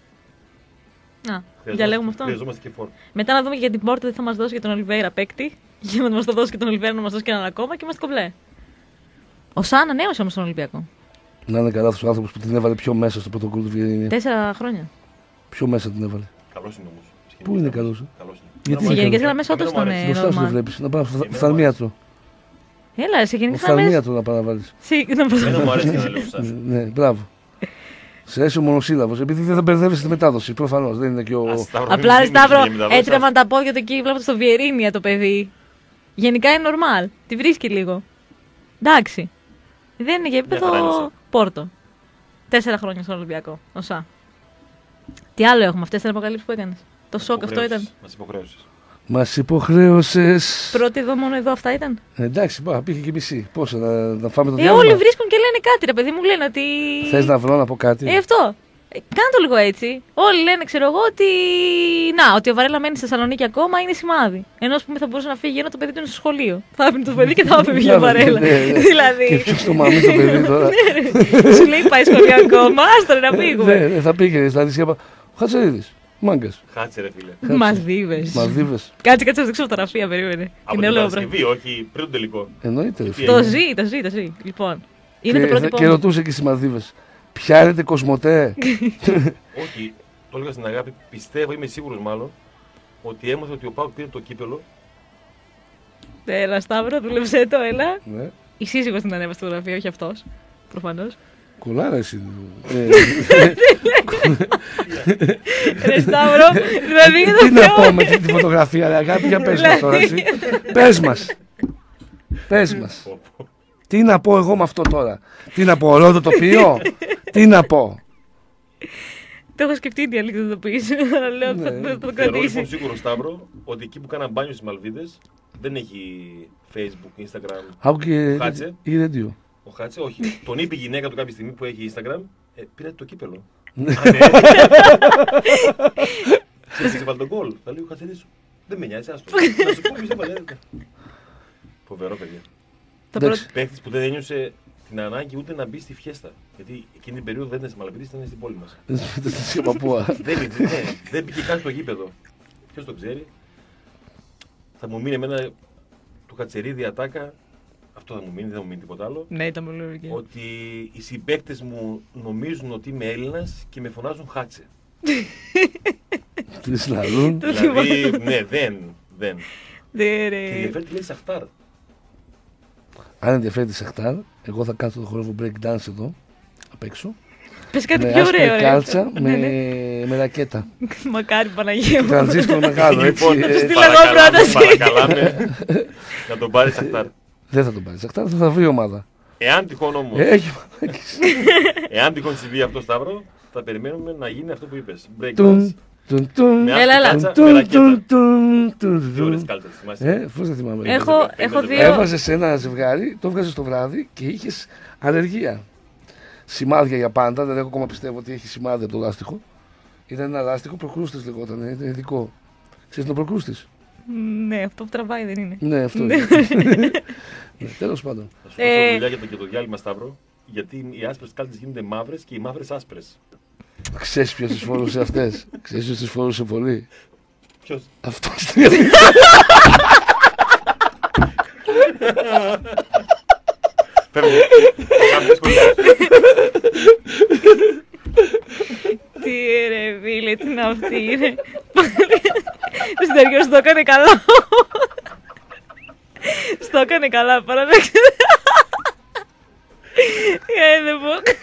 Να, διαλέγουμε αυτό. Χρειαζόμαστε και φόρ. Μετά να δούμε και για την Πόρτο τι θα μας δώσει για τον Ολιβέηρα παίκτη. Για να μας το δώσει και τον Ολιβέηρα να μας δώσει και έναν ακόμα και είμαστε κομπλέ. Ο Σαν ανανέωσε όμως τον Ολυμπιακό. να είναι καλά αυτός ο άνθρωπος που την έβαλε πιο μέσα στο πρωτοκόλλο του Βιερίνια. 4 χρόνια. Πιο μέσα την έβαλε. Καλός είναι όμως. Πού είναι καλός? Καλός είναι. Γιατί Σε είναι γενικές καλός? γραμμές όντως τον Μπροστά σου το normal. βλέπεις. Να πάει Εμένα φθαλμία του. Έλα, σε γενικές Φθαλμία γραμμές. του να πάει να βάλεις. Εμένα μου αρέσει και να λέω σας. Ναι, μπράβο. Σε έσαι ο μονοσύλλαβος, επειδή δεν θα μπερδεύεσαι τη μετάδοση. Προφανώς δεν είναι και ο. Απλά Σταύρο, έτρεμαν τα πόδια του εκεί, βλέπω στο Βιερίνια το παιδί. Γενικά είναι normal. Τη βρίσκει λίγο. Εντάξει. Δεν είναι για Μια χαρά είναι ο επίπεδο Σα. Πόρτο. 4 χρόνια στον Ολυμπιακό. Ο Σα. Τι άλλο έχουμε, αυτές τις αποκαλύψεις που έκανες? Το σοκ αυτό ήταν. Μας υποχρέωσες. Μας υποχρέωσες. Πρώτη εδώ, μόνο εδώ αυτά ήταν. Εντάξει, πήγε και μισή. Πόσο, να φάμε το διάλειμμα. Όλοι βρίσκουν και λένε κάτι, ρε παιδί μου, λένε ότι. Θες να βρω να πω κάτι? Αυτό. Κάνε το λίγο έτσι. Όλοι λένε, ξέρω εγώ, ότι. Να, ότι ο Βαρέλα μένει στη Θεσσαλονίκη ακόμα είναι σημάδι. Ενώ ας πούμε θα μπορούσε να φύγει ενώ το παιδί του είναι στο σχολείο. Θα άφηνε το παιδί και θα έφευγε ο Βαρέλα. Ναι, ναι. Και Δηλαδή. ποιος το μαμί το παιδί τώρα. Σου λέει πάει σχολείο ακόμα, άστο ρε, να φύγουμε. Ναι, θα πήγαινε στα νησιά. Ο Χατσερίδης. Μάγκας. Χάτσε ρε φίλε. Μαλδίβες. Μαλδίβες. Κάτσε, να δείξω φωτογραφία, περίμενε. Από Είναι την όλο Παρασκευή, όχι πριν τον τελικό. Εννοείται. ρε Τι φίλε. Το ζει. Λοιπόν. Είναι το Και- πρώτο Και ρωτούσε και στις Μαλδίβες. Πιάνετε Κοσμοτέ? Όχι, το έλεγα στην αγάπη, πιστεύω, είμαι σίγουρος μάλλον, ότι έμαθα ότι ο Πάουκ πήρε το κύπελο. Έλα, Σταύρο, δούλεψε το, έλα. Ναι. Η σύζυγος την ανέβασε στη φωτογραφία, όχι αυτός. Προφανώς. Κολλάρα εσύ. Ρε Σταύρο, δηλαδή για Τι το να Θεό. πω με τη φωτογραφία, ρε αγάπη, για πες μας τώρα εσύ. Πες μας. Πες μας. Τι να πω εγώ με αυτό τώρα? Τι να πω, όλο το τοπίο? Τι να πω? Το έχω σκεφτεί τι αλήθεια θα το πεις, αλλά λέω ότι θα το Θεωρώ λοιπόν κρατήσει. σίγουρο, Σταύρο, ότι εκεί που κάναν μπάνιο στις Μαλβίδες δεν έχει Facebook, Instagram. Άκου και Χάτσε. η ρέντιο. Ο Χάτσε, όχι. Τον είπε η γυναίκα του κάποια στιγμή που έχει Instagram, πήρε το κύπελο. Ναι. Ξέρεις, έβαλε τον γκολ. Θα λέει ο Χατζηδής, δεν με νοιάζει, άστο. Να σου πω ποιος έβαλε. Φοβερό, παιδιά. Το Εντάξει. πρώτο- Παίχτης που δεν ένιωσε την ανάγκη ούτε να μπει στη φιέστα. Γιατί εκείνη την περίοδο δεν ήταν στη Μαλβίδη, ήταν στην πόλη μας. Στη Παππούα. Δεν μπήκε καν στο γήπεδο. Ποιος το ξέρει. Θα μου μείνει εμένα του Χατσερίδη ατάκα. Αυτό θα μου μείνει, δεν θα μου μείνει τίποτα άλλο. Ναι, ήταν πολύ ωραίο. Ότι οι συμπαίκτες μου νομίζουν ότι είμαι Έλληνας και με φωνάζουν Χάτσε. Τι λαλούν. Δηλαδή, ναι, δεν. Ναι, Και ρε. ενδιαφέρει τι λέει Σαχτάρ. Αν ενδιαφέρει τη Σαχτάρ, εγώ θα κάνω το χορεύω break dance εδώ, απ' έξω. Πες κάτι Με πιο άσπρη ωραίο, ρε. κάλτσα, Ναι, ναι. με ρακέτα. Μακάρι Παναγία μου. Τρανζίστορ μεγάλο, έτσι. Λοιπόν, Στείλε εγώ πρόταση. παρακαλάμε να τον πάρει Σαχτάρ. Δεν θα τον πάρει. Σαχτάρ θα βρει ομάδα. Εάν τυχόν όμως, Έχει μαλάκες. εάν τυχόν συμβεί αυτό, Σταύρο, θα περιμένουμε να γίνει αυτό που είπες. Break dance. Τουν, τουν, τουν. Με Έλα, άσπρη έλα. κάλτσα, με Τουν, ρακέτα. τουν, τουν, τουν, Τι ωραίες τουν. κάλτσες, θυμάσαι. Πώς δεν θυμάμαι. Έχω δύο. Έβαζε σε ένα ζευγάρι, το έβγαζε το βράδυ και είχε αλλεργία. Σημάδια για πάντα, δεν έχω ακόμα πιστεύω ότι έχει σημάδια το λάστιχο. Ήταν ένα λάστιχο, προκρούστης λεγόταν, ήταν ειδικό. Ξέρεις το προκρούστης? Ναι, αυτό που τραβάει δεν είναι. Ναι, αυτό είναι. Ναι, τέλος πάντων. Θα σου πω τώρα δουλειά για το διάλειμμα, Σταύρο. Γιατί οι άσπρες κάλτσες γίνονται μαύρες και οι μαύρες άσπρες. Ξέρεις ποιος τις φορούσε αυτές? Ξέρεις ποιος τις φορούσε πολύ? Ποιος? Αυτός. Φεύγω. Κάμια σχολεία. Τι ρε φίλε, τι είναι αυτή, είναι. Το συνεργείο σου το έκανε καλά. Στο έκανε καλά, παρά να ξέρεις. Δεν πω.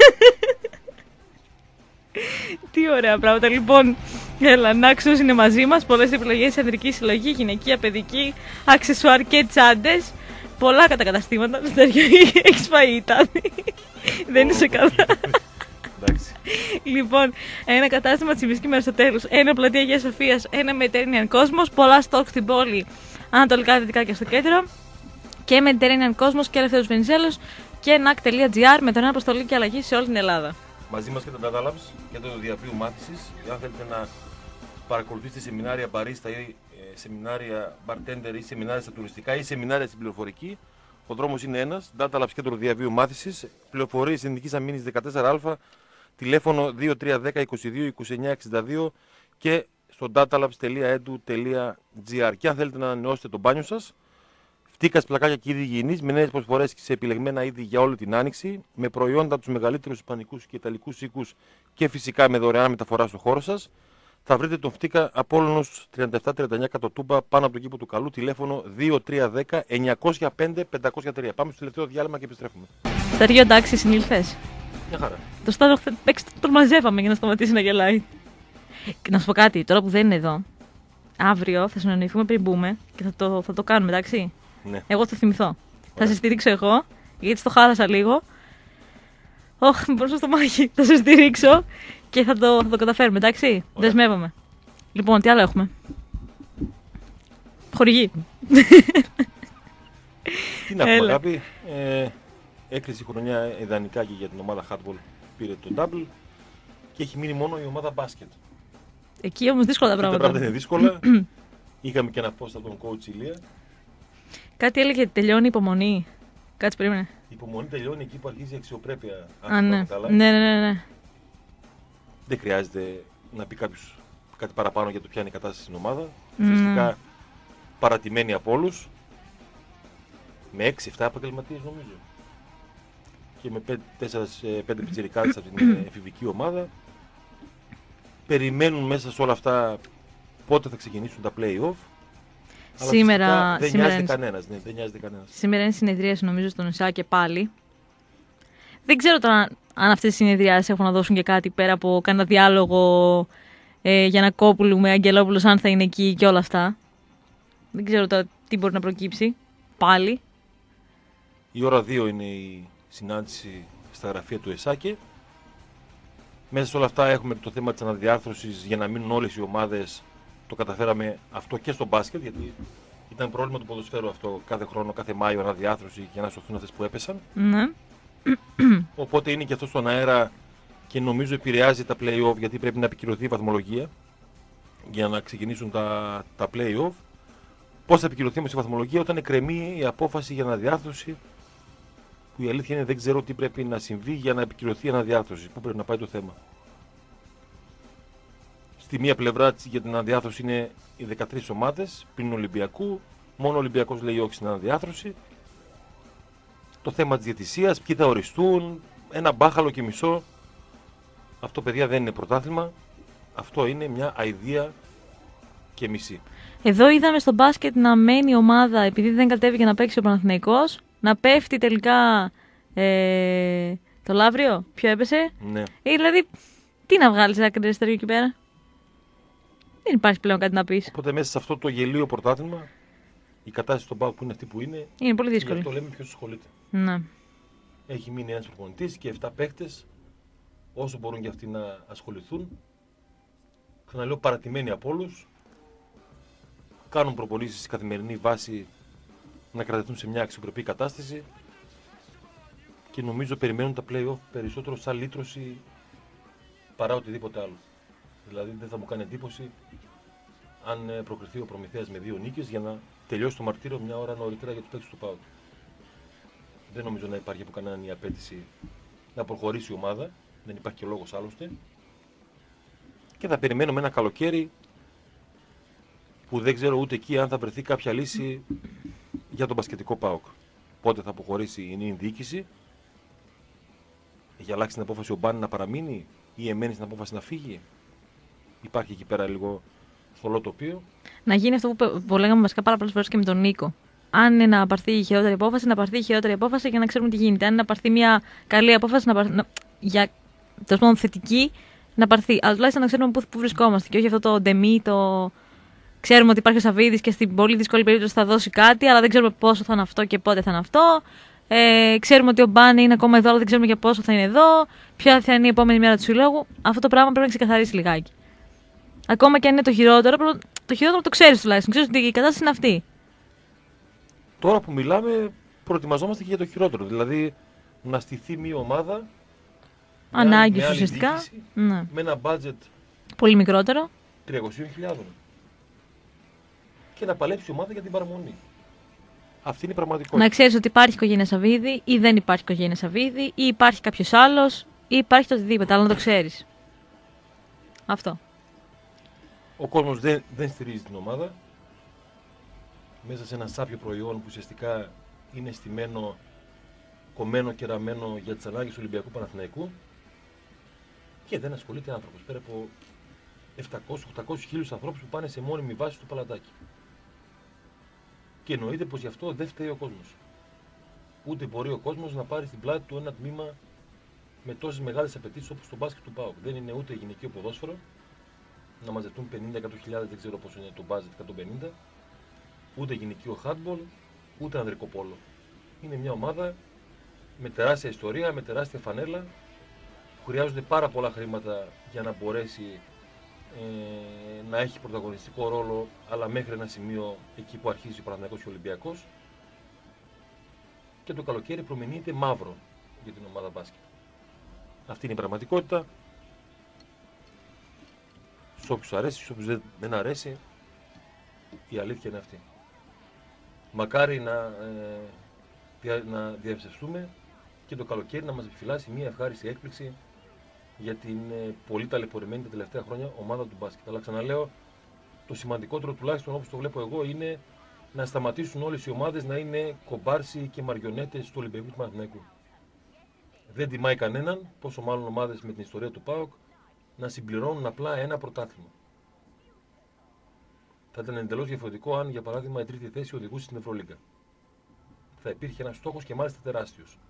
Τι ωραία πράγματα. Λοιπόν, έλα, Νάξος είναι μαζί μας. Πολλές επιλογές σε ανδρική συλλογή, γυναικεία, παιδική, αξεσουάρ και τσάντες. Πολλά κατακαταστήματα. Το συνεργείο έχεις φάει, Τάδη. Δεν είσαι καλά. Εντάξει. Λοιπόν, ένα κατάστημα Τσιμισκή με στο τέλος, ένα πλατεία Αγίας Σοφίας, ένα Mediterranean Cosmos, πολλά στόκ στην πόλη, ανατολικά, δυτικά και στο κέντρο. Και Mediterranean Cosmos και Ελευθέρος Βενιζέλος και NAC.gr με τον ένα αποστολή και αλλαγή σε όλη την Ελλάδα. Μαζί μας και τα Data Labs και το διαβίου μάθησης. Αν θέλετε να παρακολουθήσετε σεμινάρια μπαρίστα ή σεμινάρια bartender ή σεμινάρια στα τουριστικά ή σεμινάρια στην πληροφορική, ο δρόμος είναι ένας. Data Labs και το διαβίου μάθησης. Πληροφορίες Εθνικής Αμήνης 14α, τηλέφωνο 2310 22 29 62 και στο datalabs.edu.gr. Και αν θέλετε να ανανεώσετε το μπάνιο σας, φτύκα, πλακάκια και είδη υγιεινής με νέες προσφορές σε επιλεγμένα είδη για όλη την άνοιξη, με προϊόντα από τους μεγαλύτερους ισπανικούς και ιταλικούς οίκους και φυσικά με δωρεάν μεταφορά στο χώρο σας. Θα βρείτε τον Φτύκα Απόλλωνος 3739 Κατοτούμπα πάνω από τον κήπο του Καλού, τηλέφωνο 2310 905 503. Πάμε στο τελευταίο διάλειμμα και επιστρέφουμε. Σταριό, εντάξει, συνήλθες. Μια χαρά. Το Σταύρο τον μαζεύαμε για να σταματήσει να γελάει. Να σου πω κάτι, τώρα που δεν είναι εδώ, αύριο θα συνεννοηθούμε πριν μπούμε και θα το κάνουμε, εντάξει. Ναι. Εγώ θα το θυμηθώ. Θα σε στηρίξω εγώ, γιατί το χάλασα λίγο. Όχι, μην μπορούσα στο μάχη. Θα σε στηρίξω και θα το καταφέρουμε, εντάξει. Ωραία. Δεσμεύομαι. Λοιπόν, τι άλλο έχουμε. Χορηγή. Τι να πούμε, Έλα. αγάπη. Έκλεισε η χρονιά ιδανικά και για την ομάδα Hardball, πήρε το double και έχει μείνει μόνο η ομάδα μπάσκετ. Εκεί όμως δύσκολα τα Τα πράγματα. πράγματα είναι δύσκολα. Είχαμε και ένα post από τον coach Ηλία. Κάτι έλεγε ότι τελειώνει η υπομονή. Κάτσε, περίμενε. Η υπομονή τελειώνει εκεί που αρχίζει η αξιοπρέπεια. Αν Α, ναι. θυμάμαι καλά. Ναι. Δεν χρειάζεται να πει κάποιος κάτι παραπάνω για το ποια είναι η κατάσταση στην ομάδα. Ναι. Ουσιαστικά παρατημένη από όλους. Με 6-7 επαγγελματίες νομίζω. Και με 4-5 πιτσιρικάδες από την εφηβική ομάδα. Περιμένουν μέσα σε όλα αυτά πότε θα ξεκινήσουν τα play-off. Αλλά Σήμερα δεν νοιάζεται κανένας. Ναι, δεν νοιάζεται κανένας. Σήμερα είναι συνεδρίαση νομίζω στον ΙΣΑ και πάλι. Δεν ξέρω τώρα αν αυτές οι συνεδριάσεις έχουν να δώσουν και κάτι πέρα από κανένα διάλογο για να Κόπουλου με Αγγελόπουλος, αν θα είναι εκεί και όλα αυτά. Δεν ξέρω τώρα τι μπορεί να προκύψει πάλι. Η ώρα 2 είναι η συνάντηση στα γραφεία του ΕΣΑΚΕ. Μέσα σε όλα αυτά έχουμε το θέμα της αναδιάρθρωσης για να μείνουν όλες οι ομάδες. Το καταφέραμε αυτό και στο μπάσκετ, γιατί ήταν πρόβλημα του ποδοσφαίρου αυτό κάθε χρόνο, κάθε Μάιο αναδιάρθρωση για να σωθούν αυτές που έπεσαν. Ναι. Οπότε είναι και αυτό στον αέρα και νομίζω επηρεάζει τα play-off, γιατί πρέπει να επικυρωθεί η βαθμολογία για να ξεκινήσουν τα play-off. Πώς θα επικυρωθεί όμως η βαθμολογία όταν εκκρεμεί η απόφαση για αναδιάρθρωση, που η αλήθεια είναι δεν ξέρω τι πρέπει να συμβεί για να επικυρωθεί η αναδιάρθρωση, πού πρέπει να πάει το θέμα. Στη μία πλευρά για την αναδιάρθρωση είναι οι 13 ομάδες πριν Ολυμπιακού. Μόνο ο Ολυμπιακός λέει όχι στην αναδιάρθρωση. Το θέμα της διαιτησίας, ποιοι θα οριστούν, ένα μπάχαλο και μισό. Αυτό, παιδιά, δεν είναι πρωτάθλημα. Αυτό είναι μια αηδία και μισή. Εδώ είδαμε στο μπάσκετ να μένει η ομάδα, επειδή δεν κατέβηκε να παίξει ο Παναθηναϊκός, να πέφτει τελικά το Λαύριο. Ποιο έπεσε? Ναι. Δηλαδή, τι να βγάλεις άκρη αριστερή εκεί πέρα. Δεν υπάρχει πλέον κάτι να πεις. Οπότε μέσα σε αυτό το γελίο πρωτάθλημα, η κατάσταση στον ΠΑΟΚ που είναι αυτή που είναι, Είναι πολύ γι' δύσκολη. αυτό λέμε ποιος ασχολείται. Ναι. Έχει μείνει ένας προπονητής και 7 παίχτες, όσο μπορούν και αυτοί να ασχοληθούν. Ξαναλέω, παρατημένοι από όλους. Κάνουν προπονήσεις σε καθημερινή βάση να κρατηθούν σε μια αξιοπρεπή κατάσταση. Και νομίζω περιμένουν τα play-off περισσότερο σαν λύτρωση παρά οτιδήποτε άλλο. Δηλαδή δεν θα μου κάνει εντύπωση αν προκριθεί ο Προμηθέας με 2 νίκες για να τελειώσει το μαρτύριο μια ώρα νωρίτερα για τους παίκτες του ΠΑΟΚ. Δεν νομίζω να υπάρχει από κανέναν η απέτηση να προχωρήσει η ομάδα. Δεν υπάρχει και λόγος άλλωστε. Και θα περιμένουμε ένα καλοκαίρι που δεν ξέρω ούτε εκεί αν θα βρεθεί κάποια λύση για τον μπασκετικό ΠΑΟΚ. Πότε θα αποχωρήσει η νέα διοίκηση. Έχει αλλάξει την απόφαση ο Μπάνι να παραμείνει ή εμένει στην απόφαση να φύγει. Υπάρχει εκεί πέρα λίγο θολό τοπίο. Να γίνει αυτό που λέγαμε βασικά πάρα πολλές φορές και με τον Νίκο. Αν είναι να πάρθει η χειρότερη απόφαση, να πάρθει η χειρότερη απόφαση για να ξέρουμε τι γίνεται. Αν είναι να πάρθει μια καλή απόφαση, για τέλος πάντων θετική, να πάρθει. Αλλά τουλάχιστον να ξέρουμε πού βρισκόμαστε. Και όχι αυτό το ντεμί, το. Ξέρουμε ότι υπάρχει ο Σαββίδης και στην πολύ δύσκολη περίπτωση θα δώσει κάτι, αλλά δεν ξέρουμε πόσο θα είναι αυτό και πότε θα είναι αυτό. Ξέρουμε ότι ο Μπάν είναι ακόμα εδώ, αλλά δεν ξέρουμε για πόσο θα είναι εδώ. Ποια θα είναι η επόμενη μέρα του συλλόγου. Αυτό το πράγμα πρέπει να ξεκαθαρίσει λιγάκι. Ακόμα και αν είναι το χειρότερο, το χειρότερο το ξέρει τουλάχιστον. Ξέρει ότι η κατάσταση είναι αυτή. Τώρα που μιλάμε, προετοιμαζόμαστε και για το χειρότερο. Δηλαδή να στηθεί μια ομάδα. Ανάγκη με άλλη ουσιαστικά. διοίκηση, Ναι. Με ένα budget Πολύ μικρότερο. 300.000. Και να παλέψει η ομάδα για την παραμονή. Αυτή είναι η πραγματικότητα. Να ξέρει ότι υπάρχει οικογένεια Σαββίδη ή δεν υπάρχει οικογένεια Σαββίδη ή υπάρχει κάποιο άλλο ή υπάρχει το οτιδήποτε. Αλλά να το ξέρει. Αυτό. Ο κόσμος δεν στηρίζει την ομάδα. Μέσα σε ένα σάπιο προϊόν που ουσιαστικά είναι στημένο, κομμένο και ραμμένο για τις ανάγκες του Ολυμπιακού Παναθηναϊκού. Και δεν ασχολείται άνθρωπος. Πέρα από 700-800 χίλιους ανθρώπους που πάνε σε μόνιμη βάση στο παλατάκι. Και εννοείται πως γι' αυτό δεν φταίει ο κόσμος. Ούτε μπορεί ο κόσμος να πάρει στην πλάτη του ένα τμήμα με τόσες μεγάλες απαιτήσεις όπως το μπάσκετ του ΠΑΟΚ. Δεν είναι ούτε γυναικείο ποδόσφαιρο, να μαζευτούν 50-100.000, δεν ξέρω πόσο είναι το μπάσκετ, 150, ούτε γυναικείο χάντμπολ, ούτε ανδρικό πόλο. Είναι μια ομάδα με τεράστια ιστορία, με τεράστια φανέλα. Χρειάζονται πάρα πολλά χρήματα για να μπορέσει να έχει πρωταγωνιστικό ρόλο, αλλά μέχρι ένα σημείο εκεί που αρχίζει ο Παναθηναϊκός και ο Ολυμπιακός. Και το καλοκαίρι προμηνύεται μαύρο για την ομάδα μπάσκετ. Αυτή είναι η πραγματικότητα. Σε όποιους αρέσει, σε όποιους δεν αρέσει, η αλήθεια είναι αυτή. Μακάρι να διαψευστούμε και το καλοκαίρι να μας επιφυλάσει μια ευχάριστη έκπληξη για την πολύ ταλαιπωρημένη τα τελευταία χρόνια ομάδα του μπάσκετ. Αλλά ξαναλέω, το σημαντικότερο τουλάχιστον όπως το βλέπω εγώ είναι να σταματήσουν όλες οι ομάδες να είναι κομπάρσι και μαριονέτες του Ολυμπιακού του Παναθηναϊκού. Δεν τιμάει κανέναν, πόσο μάλλον ομάδες με την ιστορία του ΠΑΟΚ, να συμπληρώνουν απλά ένα πρωτάθλημα. Θα ήταν εντελώς διαφορετικό αν, για παράδειγμα, η τρίτη θέση οδηγούσε στην Ευρωλίγκα. Θα υπήρχε ένας στόχος και μάλιστα τεράστιος.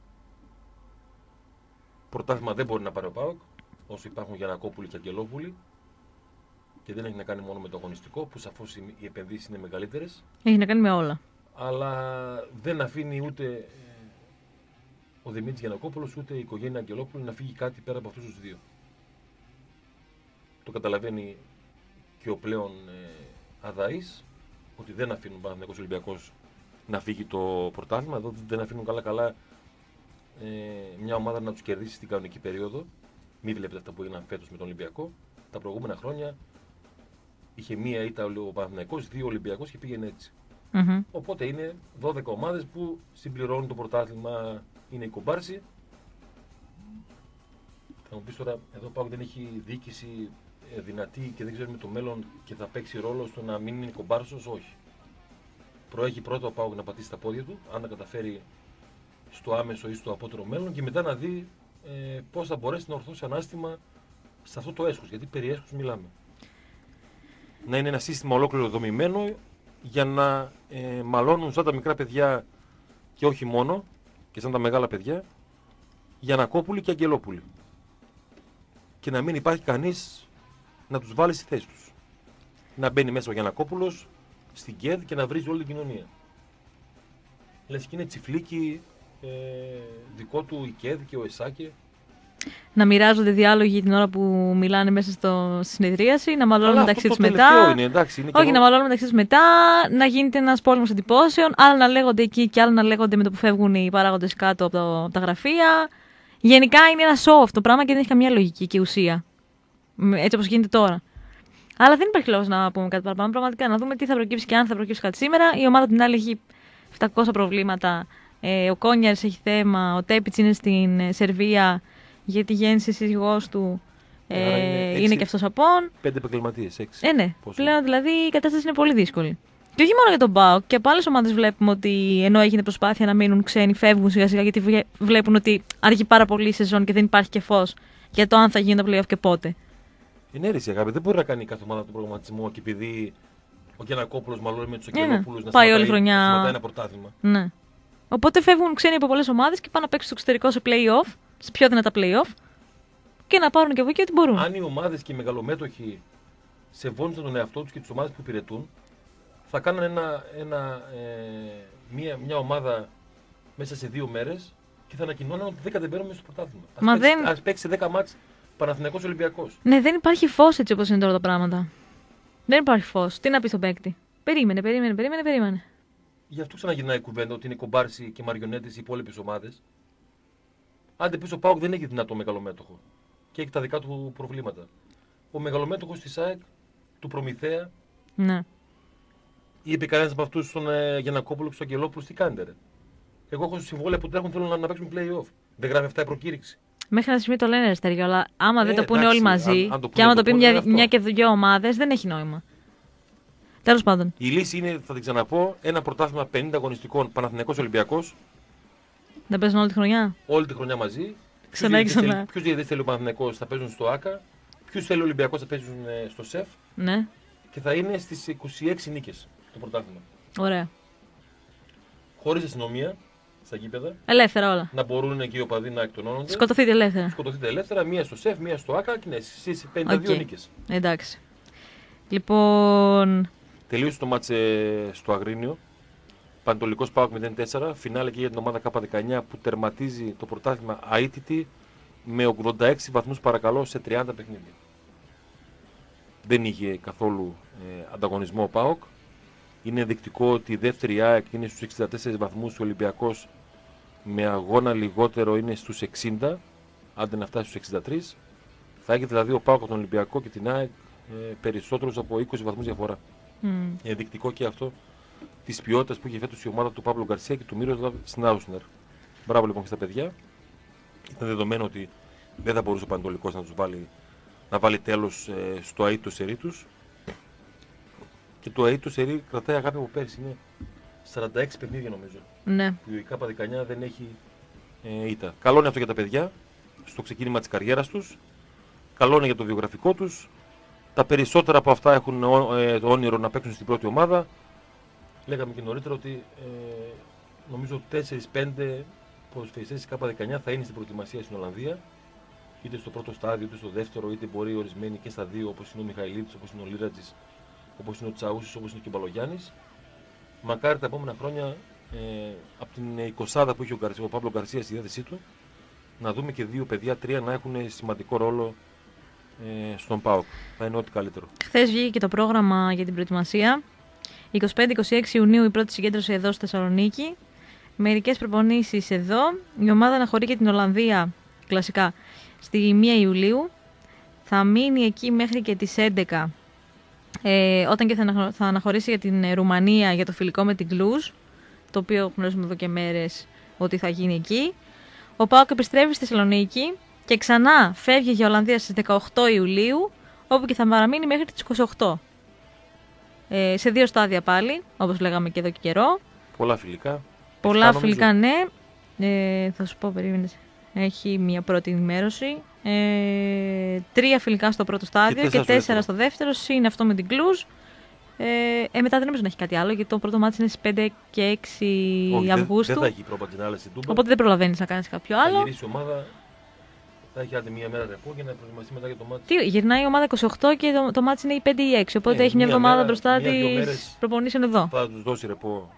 Πρωτάθλημα δεν μπορεί να πάρει ο ΠΑΟΚ, όσο υπάρχουν Γιαννακόπουλοι και Αγγελόπουλοι, και δεν έχει να κάνει μόνο με το αγωνιστικό, που σαφώς οι επενδύσεις είναι μεγαλύτερες. Έχει να κάνει με όλα. Αλλά δεν αφήνει ούτε ο Δημήτρης Γιαννακόπουλος ούτε η οικογένεια Αγγελόπουλου να φύγει κάτι πέρα από αυτούς τους δύο. Το καταλαβαίνει και ο πλέον αδαής, ότι δεν αφήνουν Παναθηναϊκός Ολυμπιακός να φύγει το πρωτάθλημα. Εδώ δεν αφήνουν καλά μια ομάδα να τους κερδίσει στην κανονική περίοδο. Μην βλέπετε αυτά που έγιναν φέτος με τον Ολυμπιακό. Τα προηγούμενα χρόνια είχε μία ήττα ο Παναθηναϊκός, δύο Ολυμπιακός και πήγαινε έτσι. Mm-hmm. Οπότε είναι 12 ομάδες που συμπληρώνουν το πρωτάθλημα, είναι η κομπάρση. Θα μου πεις τώρα, εδώ πάω δεν έχει διοίκηση δυνατή και δεν ξέρουμε το μέλλον και θα παίξει ρόλο στο να μην είναι κομπάρσος, όχι. Προέχει πρώτα ο ΠΑΟΚ να πατήσει τα πόδια του, αν τα καταφέρει στο άμεσο ή στο απότερο μέλλον, και μετά να δει πώς θα μπορέσει να ορθώσει ανάστημα σε αυτό το έσχος, γιατί περί έσχος μιλάμε. Να είναι ένα σύστημα ολόκληρο δομημένο για να μαλώνουν σαν τα μικρά παιδιά και όχι μόνο, και σαν τα μεγάλα παιδιά, Γιαννακόπουλοι και Αγγελόπουλοι. Και να μην υπάρχει κανείς να τους βάλει στη θέση τους. Να μπαίνει μέσα ο Γιαννακόπουλος στην ΚΕΔ και να βρίζει όλη την κοινωνία. Λες και είναι τσιφλίκι δικό του η ΚΕΔ και ο ΕΣΑΚΕ. Να μοιράζονται διάλογοι την ώρα που μιλάνε μέσα στη συνεδρίαση, να μαλώνουν μεταξύ τους μετά. Είναι, εντάξει, είναι όχι, να μαλώνουν μεταξύ τους μετά, να γίνεται ένας πόλεμος εντυπώσεων, άλλα να λέγονται εκεί και άλλα να λέγονται με το που φεύγουν οι παράγοντες κάτω από τα γραφεία. Γενικά είναι ένα show αυτό το πράγμα και δεν έχει καμία λογική και ουσία. Έτσι όπως γίνεται τώρα. Αλλά δεν υπάρχει λόγος να πούμε κάτι παραπάνω. Πραγματικά να δούμε τι θα προκύψει και αν θα προκύψει κάτι σήμερα. Η ομάδα την άλλη έχει 700 προβλήματα. Ο Κόνιαρς έχει θέμα. Ο Τέπιτς είναι στην Σερβία γιατί γέννησε σύζυγός του. Είναι και αυτός απόν. 5 επαγγελματίες, 6. Ναι. Πλέον δηλαδή η κατάσταση είναι πολύ δύσκολη. Και όχι μόνο για τον ΠΑΟΚ, και από άλλες ομάδες βλέπουμε ότι ενώ έγινε προσπάθεια να μείνουν ξένοι, φεύγουν σιγά σιγά γιατί βλέπουν ότι αργεί πάρα πολύ η σεζόν και δεν υπάρχει και φως για το αν θα γίνει το play-off και πότε. Είναι αίρεση, αγάπη. Δεν μπορεί να κάνει κάθε ομάδα τον προγραμματισμό και επειδή ο Γιαννακόπουλος μαλώνει με τους Αγγελόπουλους να σταματάει ένα πρωτάθλημα. Ναι. Οπότε φεύγουν ξένοι από πολλές ομάδες και πάνε να παίξουν στο εξωτερικό σε play-off, σε πιο δυνατά play-off και να πάρουν και από εκεί ό,τι μπορούν. Αν οι ομάδες και οι μεγαλομέτωχοι σεβόντουσαν τον εαυτό τους και τις ομάδες που υπηρετούν, θα κάνουν μια ομάδα μέσα σε 2 μέρες και θα ανακοινώναν ότι δεν κατεβαίνουμε στο πρωτάθλημα. Ας παίξει 10 μάτς Παναθηναϊκός Ολυμπιακός. Ναι, δεν υπάρχει φως έτσι όπως είναι τώρα τα πράγματα. Δεν υπάρχει φως. Τι να πει στον παίκτη. Περίμενε. Γι' αυτό ξαναγυρνάει η κουβέντα ότι είναι κομπάρσι και μαριονέτες οι υπόλοιπες ομάδες. Άντε πίσω ο ΠΑΟΚ δεν έχει δυνατό μεγαλομέτωχο και έχει τα δικά του προβλήματα. Ο μεγαλομέτωχος της ΑΕΚ, του Προμηθέα, Ναι. είπε κανένας από αυτούς στον Γιαννακόπουλο και στον Αγγελόπουλο τι κάνετε ρε. Εγώ έχω συμβόλαια που τρέχουν, θέλω να παίξουν play-off. Δεν γράφει αυτά η προκήρυξη. Μέχρι ένα σημείο το λένε Στέργιο, αλλά άμα δεν το πούνε εντάξει, όλοι μαζί αν το και άμα πούνε, το πει αυτό. μια και δύο ομάδες, δεν έχει νόημα. Τέλος πάντων. Η λύση είναι, θα την ξαναπώ, ένα πρωτάθλημα 50 αγωνιστικών Παναθηναϊκός Ολυμπιακός. Δεν παίζουν όλη τη χρονιά. Όλη τη χρονιά μαζί. Ξανά. Ποιους διαιτητές θέλει ο Παναθηναϊκός θα παίζουν στο ΆΚΑ. Ποιους θέλει ο Ολυμπιακός θα παίζουν στο ΣΕΦ. Ναι. Και θα είναι στις 26 νίκες το πρωτάθλημα. Ωραία. Χωρίς αστυνομία στα γήπεδα. Ελεύθερα όλα. Να μπορούν εκεί οι οπαδοί να εκτονώνονται. Σκοτωθείτε ελεύθερα. Σκοτωθείτε ελεύθερα, μία στο ΣΕΦ, μία στο ΆΚΑ και ναι, στις 52 νίκες. Εντάξει. Λοιπόν. Τελείωσε το μάτς στο Αγρίνιο. Πανετολικός ΠΑΟΚ 0-4. Φινάλε και για την ομάδα K19 που τερματίζει το πρωτάθλημα αίτητη με 86 βαθμούς παρακαλώ σε 30 παιχνίδια. Δεν είχε καθόλου ανταγωνισμό ο ΠΑΟΚ. Είναι ενδεικτικό ότι η δεύτερη ΑΕΚ είναι στους 64 βαθμούς, ο Ολυμπιακός με αγώνα λιγότερο είναι στους 60, άντε να φτάσει στους 63. Θα έχει δηλαδή ο ΠΑΟΚ τον Ολυμπιακό και την ΑΕΚ περισσότερους από 20 βαθμούς διαφορά. Ενδεικτικό και αυτό της ποιότητας που είχε φέτος η ομάδα του Παύλου Γκαρσία και του Μύροσλαβ Σνάουσνερ. Μπράβο λοιπόν και στα παιδιά. Ήταν δεδομένο ότι δεν θα μπορούσε ο Πανετολικός να τους βάλει τέλος στο αίτητο σερί τους. Και το αίτητο σερί κρατάει αγάπη από πέρσι. Είναι 46 παιχνίδια νομίζω. Ναι. Που η K19 δεν έχει ήττα. Καλό είναι αυτό για τα παιδιά στο ξεκίνημα της καριέρας τους. Καλό είναι για το βιογραφικό τους. Τα περισσότερα από αυτά έχουν το όνειρο να παίξουν στην πρώτη ομάδα. Λέγαμε και νωρίτερα ότι νομίζω 4-5 ποδοσφαιριστές της K19 θα είναι στην προετοιμασία στην Ολλανδία. Είτε στο πρώτο στάδιο, είτε στο δεύτερο, είτε μπορεί ορισμένοι και στα δύο, όπως είναι ο Μιχαηλίδης, όπως είναι ο Λίρατζης, όπως είναι ο Τσαούσης, όπως είναι και ο Μπαλογιάννης. Μακάρι τα επόμενα χρόνια από την 20 που έχει ο Παύλο Γκαρσία στη διάθεσή του να δούμε και 2 παιδιά, 3 να έχουν σημαντικό ρόλο στον ΠΑΟΚ. Θα είναι ό,τι καλύτερο. Χθες βγήκε και το πρόγραμμα για την προετοιμασία. 25-26 Ιουνίου η πρώτη συγκέντρωση εδώ στη Θεσσαλονίκη. Μερικές προπονήσεις εδώ. Η ομάδα αναχωρεί και την Ολλανδία κλασικά στη 1 Ιουλίου. Θα μείνει εκεί μέχρι και τις 11. Όταν και θα αναχωρήσει για την Ρουμανία για το φιλικό με την Κλουζ, το οποίο γνωρίζουμε εδώ και μέρες ότι θα γίνει εκεί. Ο ΠΑΟΚ επιστρέφει στη Θεσσαλονίκη και ξανά φεύγει για Ολλανδία στις 18 Ιουλίου, όπου και θα παραμείνει μέχρι τις 28. Σε 2 στάδια πάλι, όπως λέγαμε και εδώ και καιρό. Πολλά φιλικά. Πολλά φιλικά, ναι. Θα σου πω, περίμενε. Έχει μια πρώτη ενημέρωση. 3 φιλικά στο πρώτο στάδιο και 4 στο δεύτερο. Είναι αυτό με την Κλουζ. Μετά δεν νομίζω να έχει κάτι άλλο, γιατί το πρώτο μάτι είναι στις 5 και 6 Αυγούστου. Δεν θα έχει προπαντινάλεση τούμπα. Οπότε δεν προλαβαίνεις να κάνεις κάποιο άλλο. Θα γυρίσει η ομάδα, θα έχει άντε μία μέρα ρεπό για να προετοιμαστεί μετά για το μάτι. Τι, γυρνάει η ομάδα 28 και το μάτι είναι οι 5 ή 6. Οπότε έχει μια εβδομάδα μπροστά της προπονήσεων εδώ. Θα τους δώσει ρεπό.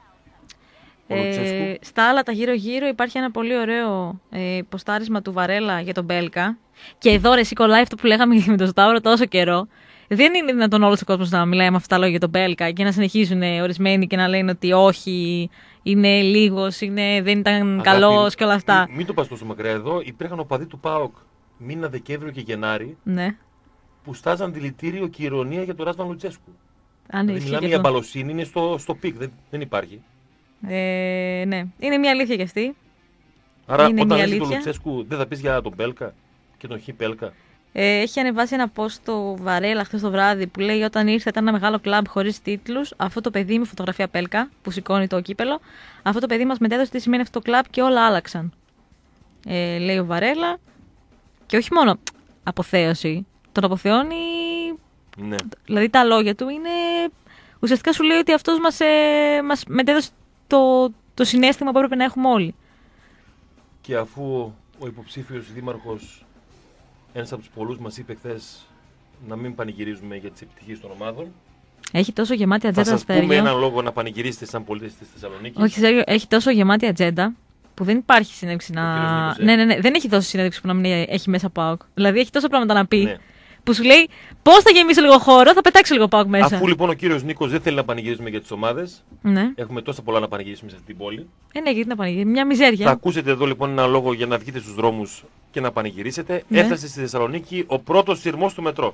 Στα άλλα τα γύρω-γύρω υπάρχει ένα πολύ ωραίο ποστάρισμα του Βαρέλα για τον Μπέλκα. Και εδώ ρε κολλάει αυτό που λέγαμε με τον Σταύρο τόσο καιρό. Δεν είναι δυνατόν όλος ο κόσμος να μιλάει με αυτά τα λόγια για τον Μπέλκα και να συνεχίζουν ορισμένοι και να λένε ότι όχι, είναι λίγος, δεν ήταν καλός και όλα αυτά. Μην το πας τόσο μακριά εδώ. Υπήρχαν οπαδοί του ΠΑΟΚ μήνα Δεκέμβριο και Γενάρη, ναι, που στάζαν δηλητήριο και ηρωνία για τον Ράσβαν Λουτσέσκου. Δηλαδή, μιλάμε για μπαλοσύνη, είναι στο πικ, δεν υπάρχει. Ναι, είναι μια αλήθεια κι αυτή. Άρα είναι όταν λες τον Λουτσέσκου δεν θα πεις για τον Μπέλκα και τον Χι Πέλκα. Έχει ανεβάσει ένα post το Βαρέλα χθες το βράδυ που λέει: Όταν ήρθε ήταν ένα μεγάλο κλαμπ χωρίς τίτλους. Αυτό το παιδί με φωτογραφία Πέλκα που σηκώνει το κύπελο. Αυτό το παιδί μας μετέδωσε τι σημαίνει αυτό το κλαμπ και όλα άλλαξαν. Λέει ο Βαρέλα. Και όχι μόνο αποθέωση. Τον αποθεώνει. Ναι. Δηλαδή τα λόγια του είναι. Ουσιαστικά σου λέει ότι αυτός μας μετέδωσε το συναίσθημα που έπρεπε να έχουμε όλοι. Και αφού ο υποψήφιος δήμαρχος, ένας από τους πολλούς, μας είπε χθες να μην πανηγυρίζουμε για τις επιτυχίες των ομάδων. Έχει τόσο γεμάτη ατζέντα. Θα σας πούμε έναν λόγο να πανηγυρίσετε σαν πολίτες της Θεσσαλονίκης. Όχι, έχει τόσο γεμάτη ατζέντα Που δεν υπάρχει συνέντευξη να. Ναι, δεν έχει δώσει συνέντευξη που να μην έχει μέσα ΠΑΟΚ. Δηλαδή έχει τόσα πράγματα να πει. Ναι. Που σου λέει πώς θα γεμίσει λίγο χώρο, θα πετάξει λίγο ΠΑΟΚ μέσα. Αφού λοιπόν ο κύριος Νίκος δεν θέλει να πανηγυρίσουμε για τις ομάδες, Ναι. έχουμε τόσα πολλά να πανηγυρίσουμε σε αυτή την πόλη. Ναι, γιατί να πανηγυρίσει. Μια μιζέρια. Θα ακούσετε εδώ λοιπόν ένα λόγο για να βγείτε στους δρόμους και να πανηγυρίσετε. Ναι. Έφτασε στη Θεσσαλονίκη ο πρώτος σειρμός του μετρό.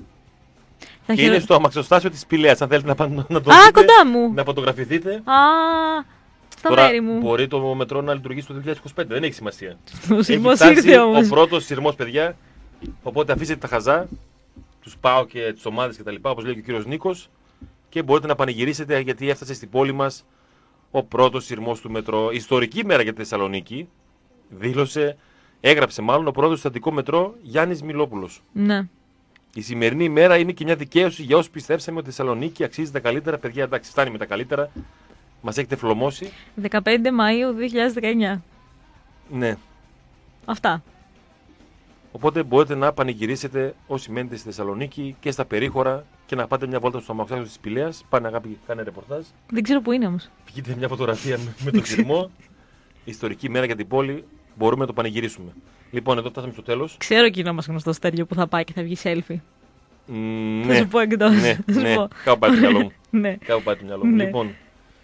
Θα Και χειρο- είναι στο αμαξοστάσιο της Πηλαίας. Αν θέλετε να το δείτε, κοντά μου. να φωτογραφηθείτε. Στα Τώρα μέρη μου. μπορεί το μετρό να λειτουργήσει το 2025. Δεν έχει σημασία. Ο Έχει σεισμός φτάσει ήρθε ο όμως. πρώτος σειρμός, παιδιά. Οπότε αφήσετε τα χαζά, τους ΠΑΟ και τις ομάδες κτλ. Όπως λέει και ο κύριος Νίκος. Και μπορείτε να πανηγυρίσετε γιατί έφτασε στην πόλη μας ο πρώτος σειρμός του μετρό. Ιστορική μέρα για τη Θεσσαλονίκη. Έγραψε μάλλον ο πρόεδρος του Στατικό Μετρό Γιάννης Μιλόπουλος. Ναι. Η σημερινή ημέρα είναι και μια δικαίωση για όσους πιστέψαμε ότι η Θεσσαλονίκη αξίζει τα καλύτερα. Παιδιά, εντάξει, φτάνει με τα καλύτερα. Μας έχετε φλωμώσει. 15 Μαΐου 2019. Ναι. Αυτά. Οπότε μπορείτε να πανηγυρίσετε όσοι μένετε στη Θεσσαλονίκη και στα περίχωρα και να πάτε μια βόλτα στο αμαξάκι της Πηλαίας. Πάνε αγάπη, κάνε ρεπορτάζ. Δεν ξέρω που είναι όμως. Βγείτε μια φωτογραφία με τον σειρμό. Ιστορική μέρα για την πόλη. Μπορούμε να το πανηγυρίσουμε. Λοιπόν, εδώ φτάσαμε στο τέλος. Ξέρω εκείνο μας γνωστό Στέργιο που θα πάει και θα βγει selfie. Θα Ναι, σου πω εκτός. ναι, Θα σου ναι. πω. Κάπου πάει το μυαλό μου. Ναι. Κάπου πάει το μυαλό μου. Ναι. Λοιπόν,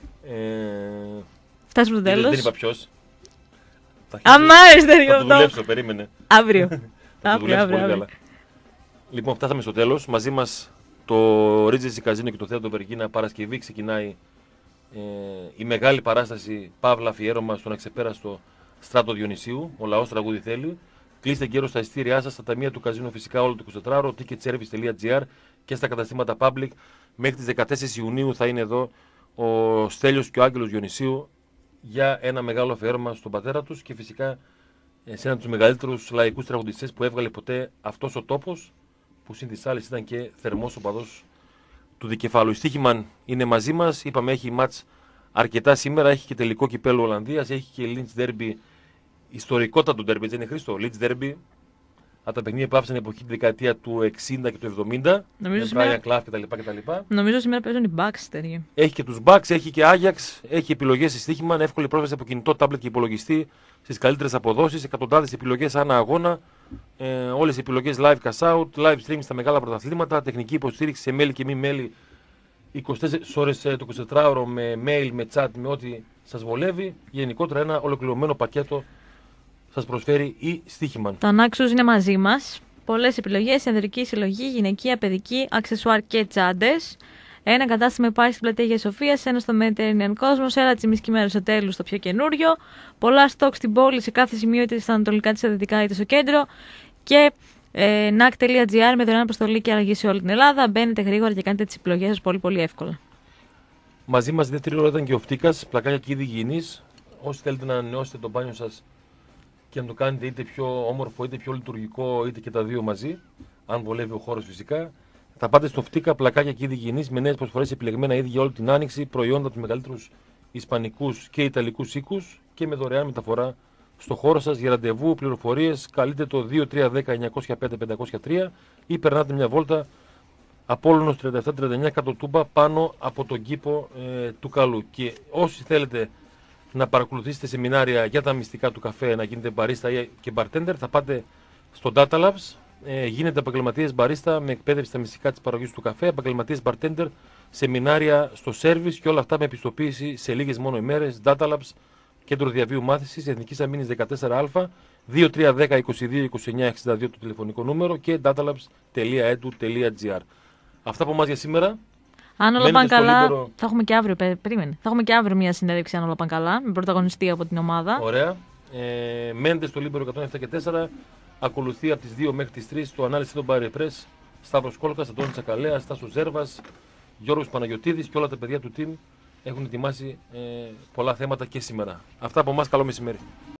Φτάσουμε στο δεν τέλος. είπα ποιος. Αμάρε Θα Στέργιο το αυτό. δουλέψω, περίμενε. Αύριο. Θα το δουλέψω πολύ αύριο. καλά. Λοιπόν, φτάσαμε στο τέλος. Μαζί μας το Regency Casino και το Θέατρο Βεργίνα. Παρασκευή ξεκινάει η μεγάλη παράσταση Παύλα αφιέρωμα στον αξεπέραστο Στράτο Διονυσίου. Ο λαός τραγούδι θέλει. Κλείστε γέρο στα ειστήριά σας, στα ταμεία του καζίνου φυσικά όλο το 24ωρο, ticketservice.gr και στα καταστήματα Public. Μέχρι τις 14 Ιουνίου θα είναι εδώ ο Στέλιος και ο Άγγελος Διονυσίου για ένα μεγάλο αφιέρωμα στον πατέρα τους και φυσικά σε έναν από τους μεγαλύτερους λαϊκούς τραγουδιστές που έβγαλε ποτέ αυτός ο τόπος, που συν τις άλλες ήταν και θερμός οπαδός του Δικεφάλου. Η Στίχημαν είναι μαζί μας, είπαμε έχει μάτς αρκετά σήμερα, έχει και τελικό κυπέλλου Ολλανδίας, έχει και Lynch Derby, ιστορικότατο derby, δεν είναι Χρήστο, Lynch Derby, από τα παιχνίδια που άφησαν εποχή τη δεκαετία του 60 και του 70, Νομίζω με σήμερα- Brian Clough κτλ. Νομίζω σήμερα παίζουν οι Bucks Στέργιο. Έχει και τους Bucks, έχει και Ajax, έχει επιλογές στη Στίχημαν, εύκολη πρόσβαση από κινητό, τάμπλετ και υπολογιστή στις καλύτερες αποδόσεις, εκατοντάδες επιλογές ανά αγώνα, όλες οι επιλογές live cash out, live stream στα μεγάλα πρωταθλήματα, τεχνική υποστήριξη σε μέλη και μη μέλη 24 ώρες το 24ωρο με mail, με chat, με ό,τι σας βολεύει. Γενικότερα ένα ολοκληρωμένο πακέτο σας προσφέρει η Στίχημαν. Το Ανάξους είναι μαζί μας. Πολλές επιλογές, ανδρική συλλογή, γυναικεία, παιδική, αξεσουάρ και τσάντες. Ένα κατάστημα υπάρχει στην πλατεία Αγίας Σοφίας, ένα στο Mediterranean Cosmos, ένα τσιμισκή μέρο στο τέλος στο πιο καινούριο. Πολλά στόκ στην πόλη σε κάθε σημείο, είτε στα ανατολικά, είτε στα δυτικά, είτε στο κέντρο. Και NAC.gr με δωρεάν αποστολή και αλλαγή σε όλη την Ελλάδα. Μπαίνετε γρήγορα και κάνετε τις επιλογές σας πολύ πολύ εύκολα. Μαζί μας δεύτερη ώρα ήταν και ο Φτίκας, πλακάκια και είδη υγιεινής. Όσοι θέλετε να ανανεώσετε το μπάνιο σας και να το κάνετε είτε πιο όμορφο, είτε πιο λειτουργικό, είτε και τα δύο μαζί, αν βολεύει ο χώρος φυσικά, θα πάτε στο Φτίκα, πλακάκια και είδη υγιεινής με νέες προσφορές επιλεγμένα είδη για όλη την άνοιξη, προϊόντα από τους μεγαλύτερους ισπανικούς και ιταλικούς οίκους και με δωρεάν μεταφορά στο χώρο σας. Για ραντεβού, πληροφορίες, καλείτε το 2310-905-503 ή περνάτε μια βόλτα Απόλλωνος 3739 κάτω Τούμπα πάνω από τον κήπο του Καλού. Και όσοι θέλετε να παρακολουθήσετε σεμινάρια για τα μυστικά του καφέ, να γίνετε μπαρίστα και bartender, θα πάτε στο Data Labs. Γίνετε επαγγελματίες μπαρίστα με εκπαίδευση στα μυστικά της παραγωγής του καφέ, επαγγελματίες bartender, σεμινάρια στο service και όλα αυτά με επιστοποίηση σε λίγες μόνο ημέρες. Data Labs, κέντρο διαβίου μάθησης, Εθνικής Αμήνης 14α, 2310-22-29-62 το τηλεφωνικό νούμερο και datalabs.edu.gr. Αυτά από εμάς για σήμερα. Αν όλα Μένετε πάνε στο καλά, Λίμπερο. θα έχουμε και αύριο. Περίμενε. Θα έχουμε και αύριο μια συνέντευξη, αν όλα πάνε καλά, με πρωταγωνιστή από την ομάδα. Ωραία. Μένετε στο Λίμπερο 107 και 4. Ακολουθεί από τις 2 μέχρι τις 3 το ανάλυση των Μπαρεπρές. Σταύρος Κόλκας, Αντώνης Τσακαλέας, Στάσος Ζέρβας, Γιώργος Παναγιωτίδης και όλα τα παιδιά του team έχουν ετοιμάσει πολλά θέματα και σήμερα. Αυτά από εμάς. Καλό μεσημέρι.